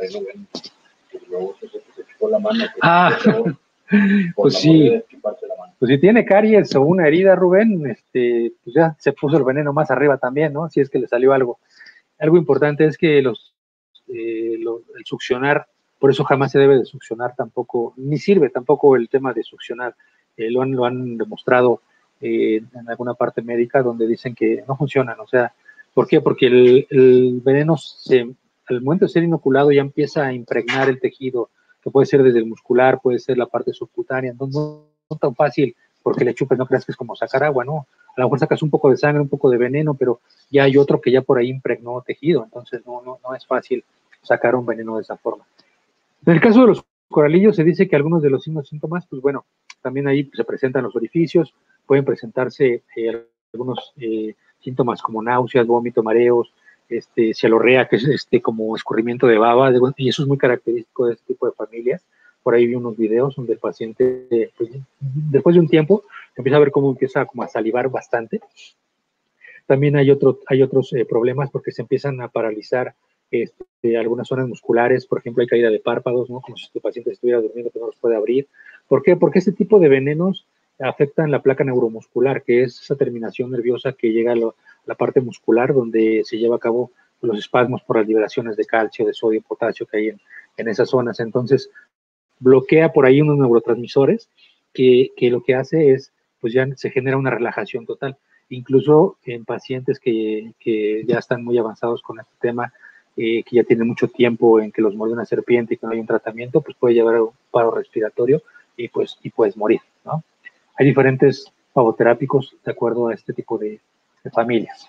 Ah, pues sí. Pues si tiene caries o una herida, Rubén, este, pues ya se puso el veneno más arriba también, ¿no? Si es que le salió algo. Algo importante es que los, eh, lo, el succionar, por eso jamás se debe de succionar tampoco, ni sirve tampoco el tema de succionar. Eh, lo, han, lo han demostrado eh, en alguna parte médica donde dicen que no funcionan. O sea, ¿por qué? Porque el, el veneno, se, al momento de ser inoculado, ya empieza a impregnar el tejido, que puede ser desde el muscular, puede ser la parte subcutánea. Entonces, no, no tan fácil porque le chupes, no creas que es como sacar agua, ¿no? A lo mejor sacas un poco de sangre, un poco de veneno, pero ya hay otro que ya por ahí impregnó tejido, entonces no, no, no es fácil sacar un veneno de esa forma. En el caso de los coralillos se dice que algunos de los signos y síntomas, pues bueno, también ahí se presentan los orificios, pueden presentarse eh, algunos eh, síntomas como náuseas, vómito, mareos, este, cialorrea, que es este como escurrimiento de baba, y eso es muy característico de este tipo de familias. Por ahí vi unos videos donde el paciente, pues, después de un tiempo, empieza a ver cómo empieza como a salivar bastante. También hay, otro, hay otros eh, problemas porque se empiezan a paralizar este, algunas zonas musculares, por ejemplo, hay caída de párpados, ¿no? Como si tu paciente estuviera durmiendo que no los puede abrir. ¿Por qué? Porque este tipo de venenos afectan la placa neuromuscular, que es esa terminación nerviosa que llega a lo, la parte muscular donde se lleva a cabo los espasmos por las liberaciones de calcio, de sodio, potasio que hay en, en esas zonas. Entonces, bloquea por ahí unos neurotransmisores que, que lo que hace es, pues ya se genera una relajación total. Incluso en pacientes que, que ya están muy avanzados con este tema, eh, que ya tienen mucho tiempo en que los muerde una serpiente y que no hay un tratamiento, pues puede llevar a un paro respiratorio y pues y puedes morir, ¿no? Hay diferentes pavoterápicos de acuerdo a este tipo de, de familias.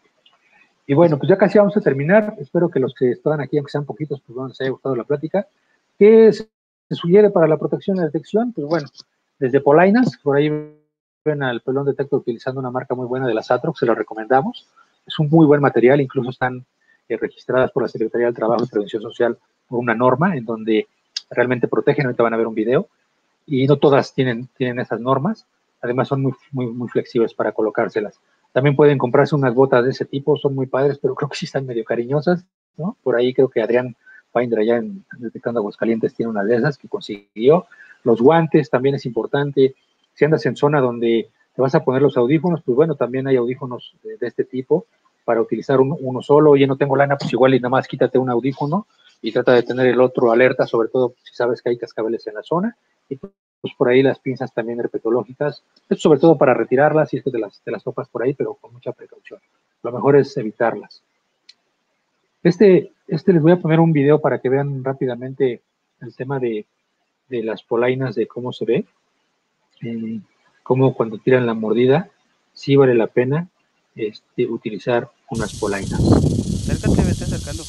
Y bueno, pues ya casi vamos a terminar. Espero que los que están aquí, aunque sean poquitos, pues bueno, les haya gustado la plática. ¿Qué se sugiere para la protección y la detección? Pues bueno, desde polainas, por ahí ven al pelón detector utilizando una marca muy buena de las Atrox, se la recomendamos. Es un muy buen material, incluso están eh, registradas por la Secretaría del Trabajo y Prevención Social por una norma en donde realmente protegen. Ahorita van a ver un video. Y no todas tienen, tienen esas normas. Además, son muy, muy, muy flexibles para colocárselas. También pueden comprarse unas botas de ese tipo, son muy padres, pero creo que sí están medio cariñosas, ¿no? Por ahí creo que Adrián Paindra, allá en Detectando Aguascalientes, tiene una de esas que consiguió. Los guantes también es importante. Si andas en zona donde te vas a poner los audífonos, pues bueno, también hay audífonos de, de este tipo para utilizar uno, uno solo. Oye, no tengo lana, pues igual y nada más quítate un audífono y trata de tener el otro alerta, sobre todo si sabes que hay cascabeles en la zona. Y pues por ahí las pinzas también herpetológicas, esto sobre todo para retirarlas, y es que te las, te las topas por ahí, pero con mucha precaución. Lo mejor es evitarlas. Este, este les voy a poner un video para que vean rápidamente el tema de, de las polainas, de cómo se ve, eh, cómo cuando tiran la mordida, sí vale la pena este, utilizar unas polainas. Acércate, vete acercando.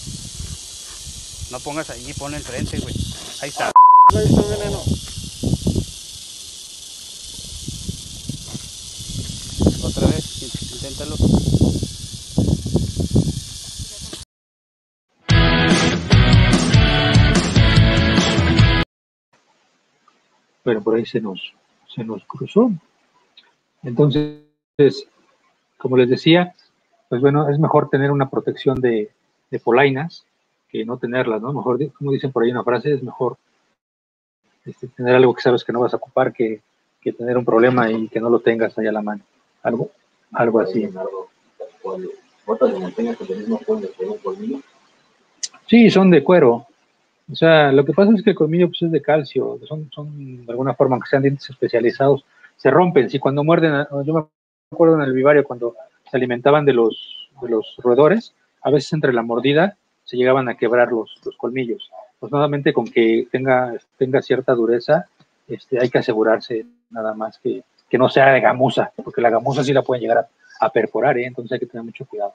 No pongas ahí, pon enfrente, güey. Ahí está. Ahí está el veneno. Otra vez, inténtalo. Pero por ahí se nos, se nos cruzó. Entonces, como les decía, pues bueno, es mejor tener una protección de, de polainas que no tenerlas, ¿no? Mejor, como dicen por ahí una frase, es mejor este, tener algo que sabes que no vas a ocupar que, que tener un problema y que no lo tengas ahí a la mano. Algo, algo así. Sí, son de cuero. O sea, lo que pasa es que el colmillo pues, es de calcio, son, son de alguna forma, aunque sean dientes especializados, se rompen. Si cuando muerden, yo me acuerdo en el vivario cuando se alimentaban de los, de los roedores, a veces entre la mordida se llegaban a quebrar los, los colmillos. Pues nuevamente con que tenga, tenga cierta dureza, este, hay que asegurarse nada más que, que no sea de gamuza, porque la gamuza sí la pueden llegar a, a perforar, ¿eh? Entonces hay que tener mucho cuidado.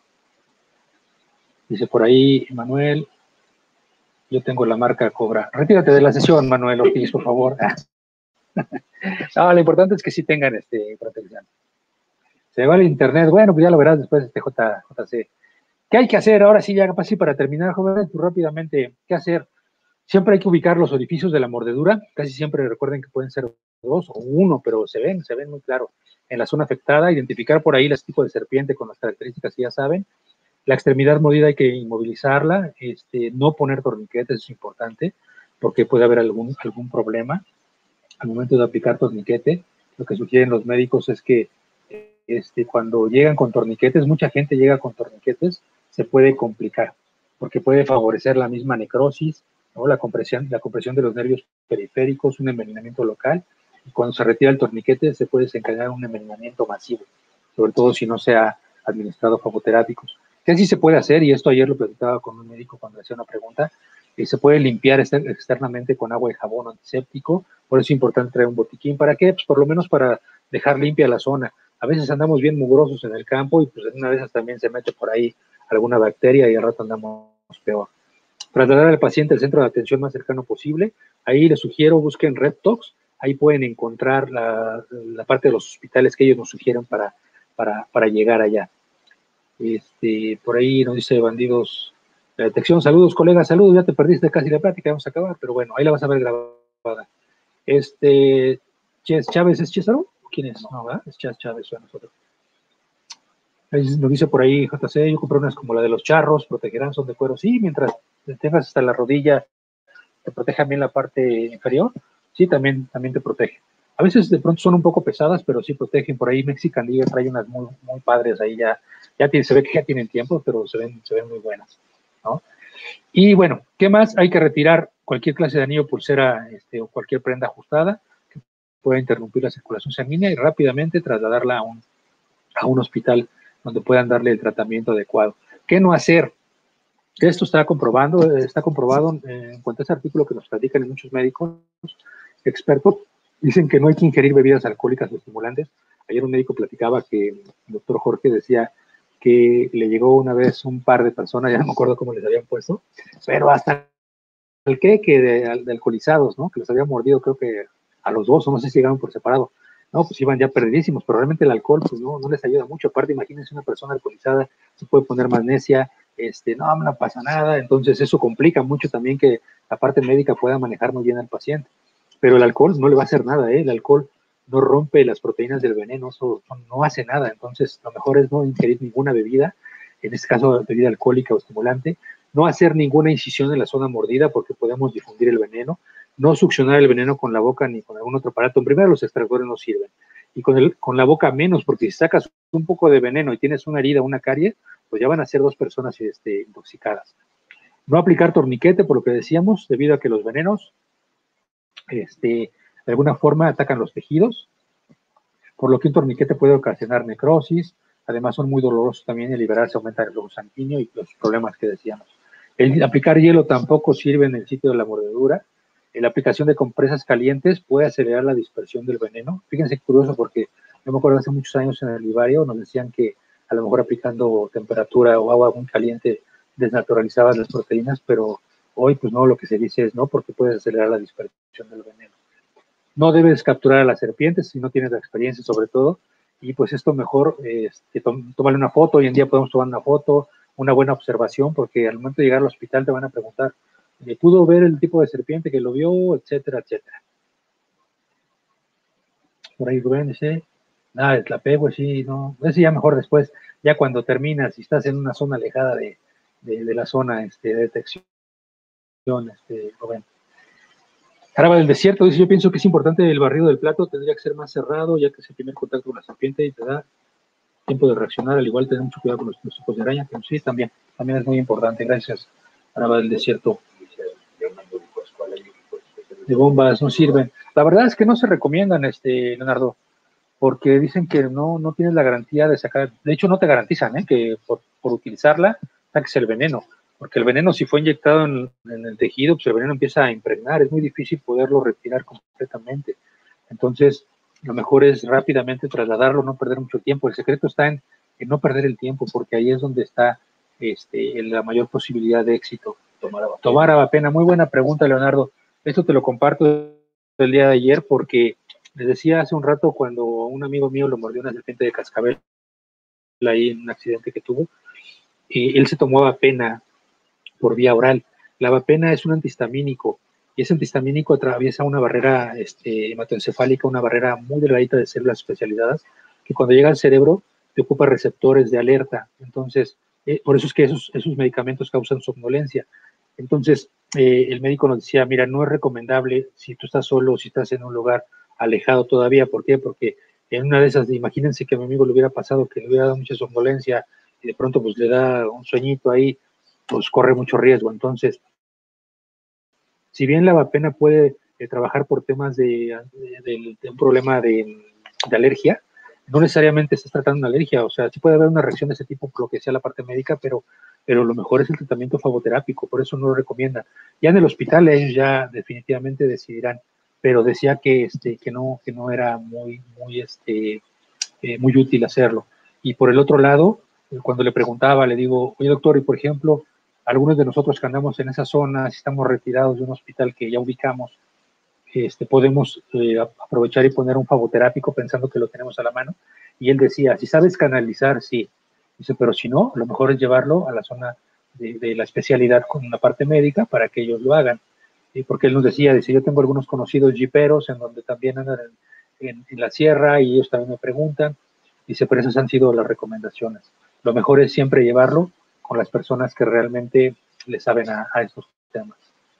Dice por ahí Manuel, yo tengo la marca Cobra. Retírate de la sesión, Manuel Ortiz, por favor. No, lo importante es que sí tengan este, protección. Se va el internet, bueno, pues ya lo verás después, este J, JC. ¿Qué hay que hacer? Ahora sí, ya casi para terminar, jóvenes, pues rápidamente, ¿qué hacer? Siempre hay que ubicar los orificios de la mordedura, casi siempre recuerden que pueden ser dos o uno, pero se ven, se ven muy claro. En la zona afectada, identificar por ahí el tipo de serpiente con las características que ya saben. La extremidad mordida hay que inmovilizarla, este, no poner torniquetes, es importante, porque puede haber algún, algún problema. Al momento de aplicar torniquete, lo que sugieren los médicos es que este, cuando llegan con torniquetes, mucha gente llega con torniquetes, se puede complicar, porque puede favorecer la misma necrosis, ¿no? la, compresión, la compresión de los nervios periféricos, un envenenamiento local, y cuando se retira el torniquete se puede desencadenar un envenenamiento masivo, sobre todo si no se ha administrado fagoterápicos. ¿Qué sí se puede hacer? Y esto ayer lo platicaba con un médico cuando le hacía una pregunta, y se puede limpiar externamente con agua y jabón antiséptico, por eso es importante traer un botiquín. ¿Para qué? Pues por lo menos para dejar limpia la zona. A veces andamos bien mugrosos en el campo y pues una vez también se mete por ahí alguna bacteria y al rato andamos peor. Trasladar al paciente al centro de atención más cercano posible. Ahí les sugiero, busquen RedTox, ahí pueden encontrar la, la parte de los hospitales que ellos nos sugieren para, para, para llegar allá. Este, por ahí nos dice Bandidos, la detección, saludos colegas, saludos, ya te perdiste casi la plática, vamos a acabar, pero bueno, ahí la vas a ver grabada. Este, Ches Chávez, ¿es Chésaro? ¿Quién es? No, ¿verdad? Es Chas Chávez, o nosotros. Ahí nos dice por ahí J C, yo compré unas como la de los charros, protegerán, son de cuero. Sí, mientras tengas hasta la rodilla, te protege bien la parte inferior, sí, también, también te protege. A veces de pronto son un poco pesadas, pero sí protegen. Por ahí Mexican Liga trae unas muy, muy padres ahí ya, ya tiene, se ve que ya tienen tiempo, pero se ven, se ven muy buenas, ¿no? Y bueno, ¿qué más? Hay que retirar cualquier clase de anillo, pulsera este, o cualquier prenda ajustada que pueda interrumpir la circulación sanguínea y rápidamente trasladarla a un, a un hospital donde puedan darle el tratamiento adecuado. ¿Qué no hacer? Esto está comprobando, está comprobado eh, en cuanto a ese artículo que nos platican en muchos médicos expertos, dicen que no hay que ingerir bebidas alcohólicas o estimulantes. Ayer un médico platicaba que el doctor Jorge decía que le llegó una vez un par de personas, ya no me acuerdo cómo les habían puesto, pero hasta el que, que de, de alcoholizados, ¿no? Que les había mordido, creo que a los dos, o no sé si llegaron por separado. No, pues iban ya perdidísimos, pero realmente el alcohol pues no, no les ayuda mucho. Aparte, imagínense una persona alcoholizada, se puede poner más necia, este, no, no pasa nada, entonces eso complica mucho también que la parte médica pueda manejar muy bien al paciente. Pero el alcohol no le va a hacer nada, ¿eh? El alcohol no rompe las proteínas del veneno, eso no hace nada, entonces lo mejor es no ingerir ninguna bebida, en este caso bebida alcohólica o estimulante, no hacer ninguna incisión en la zona mordida porque podemos difundir el veneno, no succionar el veneno con la boca ni con algún otro aparato. En primero, los extractores no sirven. Y con, el, con la boca menos, porque si sacas un poco de veneno y tienes una herida, una carie, pues ya van a ser dos personas este, intoxicadas. No aplicar torniquete, por lo que decíamos, debido a que los venenos este, de alguna forma atacan los tejidos, por lo que un torniquete puede ocasionar necrosis. Además, son muy dolorosos también y al liberarse aumenta el flujo sanguíneo y los problemas que decíamos. El aplicar hielo tampoco sirve en el sitio de la mordedura. La aplicación de compresas calientes puede acelerar la dispersión del veneno. Fíjense curioso porque yo me acuerdo hace muchos años en el vivario nos decían que a lo mejor aplicando temperatura o agua muy caliente desnaturalizaba las proteínas, pero hoy pues no, lo que se dice es no, porque puede acelerar la dispersión del veneno. No debes capturar a las serpientes si no tienes la experiencia sobre todo, y pues esto mejor, eh, este, tómale una foto. Hoy en día podemos tomar una foto, una buena observación, porque al momento de llegar al hospital te van a preguntar, ¿le pudo ver el tipo de serpiente que lo vio? Etcétera, etcétera. Por ahí Rubén dice, nada, el apego, sí, no, ese ya mejor después, ya cuando terminas y estás en una zona alejada de, de, de la zona este, de detección, este, Rubén. Jarabe del desierto dice, yo pienso que es importante el barrido del plato, tendría que ser más cerrado, ya que es el primer contacto con la serpiente y te da tiempo de reaccionar, al igual tener mucho cuidado con los, los tipos de araña, pero sí, también, también es muy importante. Gracias, Jarabe del desierto. De bombas no sirven. La verdad es que no se recomiendan, este, Leonardo, porque dicen que no, no tienes la garantía de sacar, de hecho no te garantizan, ¿eh? Que por, por utilizarla saques el veneno. porque el veneno, si fue inyectado en, en el tejido, pues el veneno empieza a impregnar, es muy difícil poderlo retirar completamente. Entonces, lo mejor es rápidamente trasladarlo, no perder mucho tiempo. El secreto está en, en no perder el tiempo, porque ahí es donde está este, la mayor posibilidad de éxito. Tomar avapena. Tomar avapena, muy buena pregunta, Leonardo. Esto te lo comparto el día de ayer porque les decía hace un rato cuando un amigo mío lo mordió una serpiente de cascabel ahí en un accidente que tuvo, y él se tomó avapena por vía oral. La avapena es un antihistamínico y ese antihistamínico atraviesa una barrera este, hematoencefálica, una barrera muy delgadita de células especializadas que cuando llega al cerebro te ocupa receptores de alerta. Entonces, eh, por eso es que esos, esos medicamentos causan somnolencia. Entonces, eh, el médico nos decía, mira, no es recomendable si tú estás solo, si estás en un lugar alejado todavía. ¿Por qué? Porque en una de esas, imagínense que a mi amigo le hubiera pasado que le hubiera dado mucha somnolencia y de pronto pues le da un sueñito ahí, pues corre mucho riesgo. Entonces, si bien la avapena puede eh, trabajar por temas de, de, de un problema de, de alergia, no necesariamente estás tratando una alergia, o sea, sí puede haber una reacción de ese tipo por lo que sea la parte médica, pero, pero lo mejor es el tratamiento fagoterápico, por eso no lo recomienda. Ya en el hospital ellos ya definitivamente decidirán, pero decía que, este, que, no, que no era muy, muy, este, eh, muy útil hacerlo. Y por el otro lado, cuando le preguntaba, le digo, oye doctor, y por ejemplo, algunos de nosotros que andamos en esa zona, si estamos retirados de un hospital que ya ubicamos, este, podemos eh, aprovechar y poner un fagoterápico pensando que lo tenemos a la mano. Y él decía, si sabes canalizar, sí. Dice, pero si no, lo mejor es llevarlo a la zona de, de la especialidad con una parte médica para que ellos lo hagan. Y porque él nos decía, dice, yo tengo algunos conocidos jiperos en donde también andan en, en, en la sierra y ellos también me preguntan. Dice, pero esas han sido las recomendaciones. Lo mejor es siempre llevarlo con las personas que realmente le saben a, a estos temas.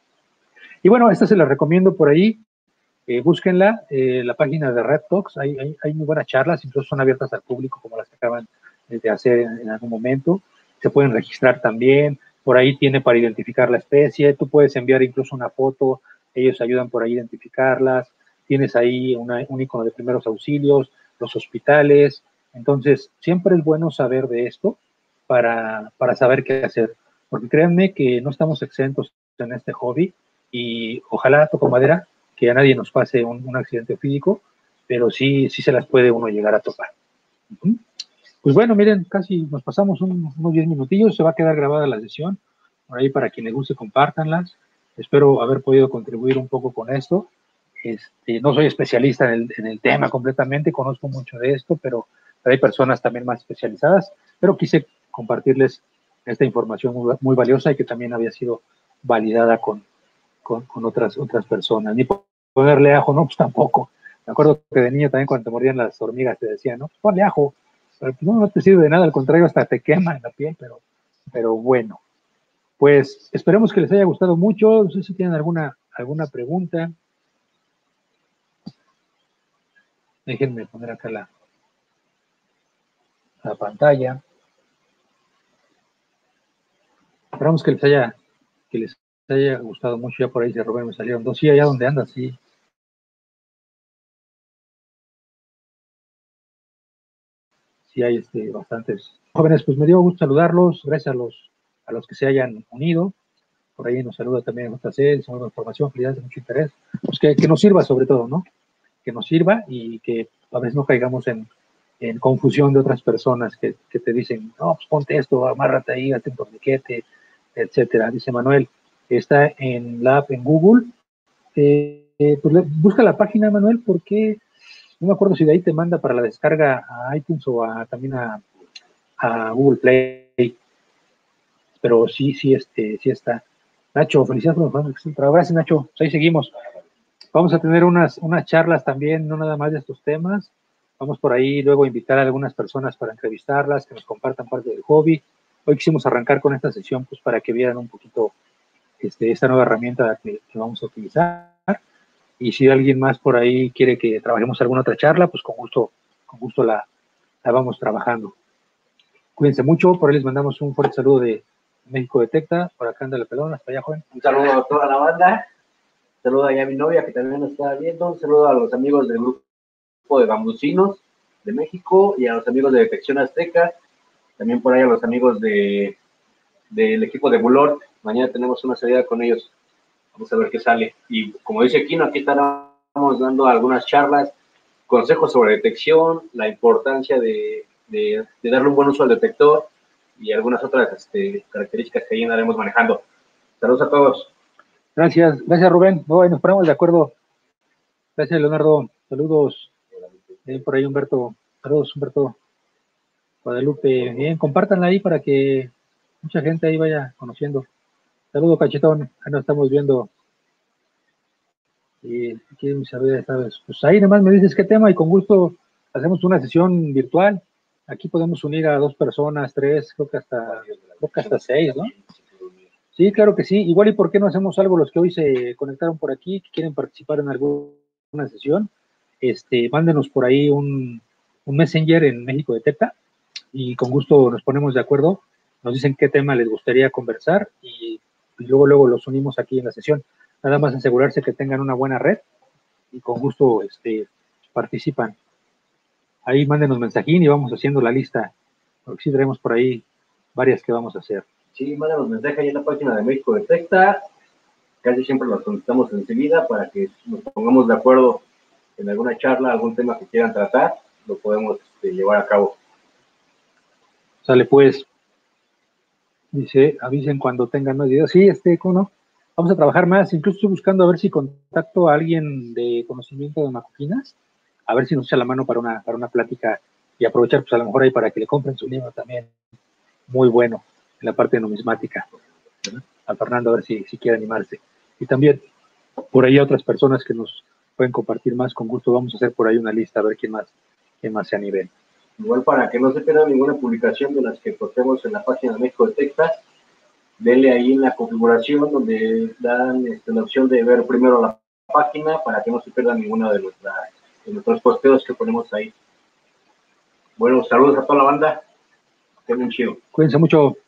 Y bueno, esta se la recomiendo por ahí. Eh, búsquenla, eh, la página de Red Talks, hay, hay, hay, muy buenas charlas, incluso son abiertas al público como las que acaban de hacer en, en algún momento. Se pueden registrar también, por ahí tiene para identificar la especie, tú puedes enviar incluso una foto, ellos ayudan por ahí a identificarlas, tienes ahí una, un icono de primeros auxilios, los hospitales, entonces siempre es bueno saber de esto para, para saber qué hacer, porque créanme que no estamos exentos en este hobby y ojalá, toco madera, que a nadie nos pase un, un accidente físico, pero sí, sí se las puede uno llegar a topar. Uh-huh. Pues bueno, miren, casi nos pasamos un, unos diez minutillos, se va a quedar grabada la sesión, por ahí para quien les guste, compártanlas. Espero haber podido contribuir un poco con esto. Este, no soy especialista en el, en el tema completamente, conozco mucho de esto, pero, pero hay personas también más especializadas, pero quise compartirles esta información muy, muy valiosa y que también había sido validada con, con, con otras, otras personas. Ni ponerle ajo, no, pues tampoco. Me acuerdo que de niño también cuando te mordían las hormigas te decían, no, pues ponle ajo. Pero pues, no, no te sirve de nada, al contrario, hasta te quema en la piel, pero, pero bueno. Pues esperemos que les haya gustado mucho. No sé si tienen alguna, alguna pregunta. Déjenme poner acá la, la pantalla. Esperamos que les haya, que les haya gustado mucho. Ya por ahí se Rubén me salieron dos. Sí, allá donde andas, sí. Sí hay este, bastantes jóvenes. Pues me dio gusto saludarlos. Gracias a los, a los que se hayan unido. Por ahí nos saluda también J C, nos da información, felicidades, de mucho interés. Pues que, que nos sirva sobre todo, ¿no? Que nos sirva y que a veces no caigamos en, en confusión de otras personas que, que te dicen, no, pues ponte esto, amárrate ahí, hazte un torniquete, etcétera. Dice Manuel, está en la app en Google. Eh, eh, pues le, busca la página, Manuel, porque no me acuerdo si de ahí te manda para la descarga a iTunes o a, también a, a Google Play. Pero sí, sí, este, sí está. Nacho, felicidades por los fans. Gracias, Nacho. Pues ahí seguimos. Vamos a tener unas, unas charlas también, no nada más de estos temas. Vamos por ahí luego a invitar a algunas personas para entrevistarlas, que nos compartan parte del hobby. Hoy quisimos arrancar con esta sesión pues para que vieran un poquito este, esta nueva herramienta que, que vamos a utilizar. Y si alguien más por ahí quiere que trabajemos alguna otra charla, pues con gusto, con gusto la, la vamos trabajando. Cuídense mucho, por ahí les mandamos un fuerte saludo de México Detecta, por acá anda la pelona, hasta allá, joven. Un saludo a toda la banda, un saludo allá a mi novia que también nos está viendo, un saludo a los amigos del grupo de Bambucinos de México y a los amigos de Detección Azteca, también por ahí a los amigos de del equipo de Bulort. Mañana tenemos una salida con ellos. Vamos a ver qué sale. Y como dice Kino, aquí estaremos dando algunas charlas, consejos sobre detección, la importancia de, de, de darle un buen uso al detector y algunas otras este, características que ahí andaremos manejando. Saludos a todos. Gracias, gracias Rubén. No, nos ponemos de acuerdo. Gracias Leonardo. Saludos. Eh, por ahí Humberto. Saludos Humberto. Guadalupe. Bien, compártanla ahí para que mucha gente ahí vaya conociendo. Saludos Cachetón. Ahí nos estamos viendo. Y quieren saber, ¿sabes? Pues ahí nomás me dices qué tema y con gusto hacemos una sesión virtual. Aquí podemos unir a dos personas, tres, creo que hasta, creo que hasta seis, ¿no? Sí, claro que sí. Igual y por qué no hacemos algo los que hoy se conectaron por aquí, que quieren participar en alguna sesión, este, mándenos por ahí un, un messenger en México Detecta y con gusto nos ponemos de acuerdo, nos dicen qué tema les gustaría conversar y, y luego luego los unimos aquí en la sesión. Nada más asegurarse que tengan una buena red y con gusto este, participan. Ahí mándenos mensajín y vamos haciendo la lista, porque sí tenemos por ahí varias que vamos a hacer. Sí, mándanos mensaje ahí en la página de México Detecta. Casi siempre los contestamos enseguida para que nos pongamos de acuerdo en alguna charla, algún tema que quieran tratar, lo podemos este, llevar a cabo. Sale pues. Dice, avisen cuando tengan más ideas. Sí, este, ¿cómo no? Vamos a trabajar más. Incluso estoy buscando a ver si contacto a alguien de conocimiento de macoquinas, a ver si nos echa la mano para una, para una plática y aprovechar, pues a lo mejor ahí para que le compren su libro también. Muy bueno, en la parte de numismática. ¿Verdad? A Fernando, a ver si, si quiere animarse. Y también, por ahí otras personas que nos pueden compartir más, con gusto vamos a hacer por ahí una lista, a ver quién más, quién más se anime. Igual para que no se pierda ninguna publicación de las que postemos en la página de México Detecta, denle ahí en la configuración donde dan este, la opción de ver primero la página para que no se pierda ninguna de, nuestra, de nuestros posteos que ponemos ahí. Bueno, saludos a toda la banda. Tengan chido. Cuídense mucho.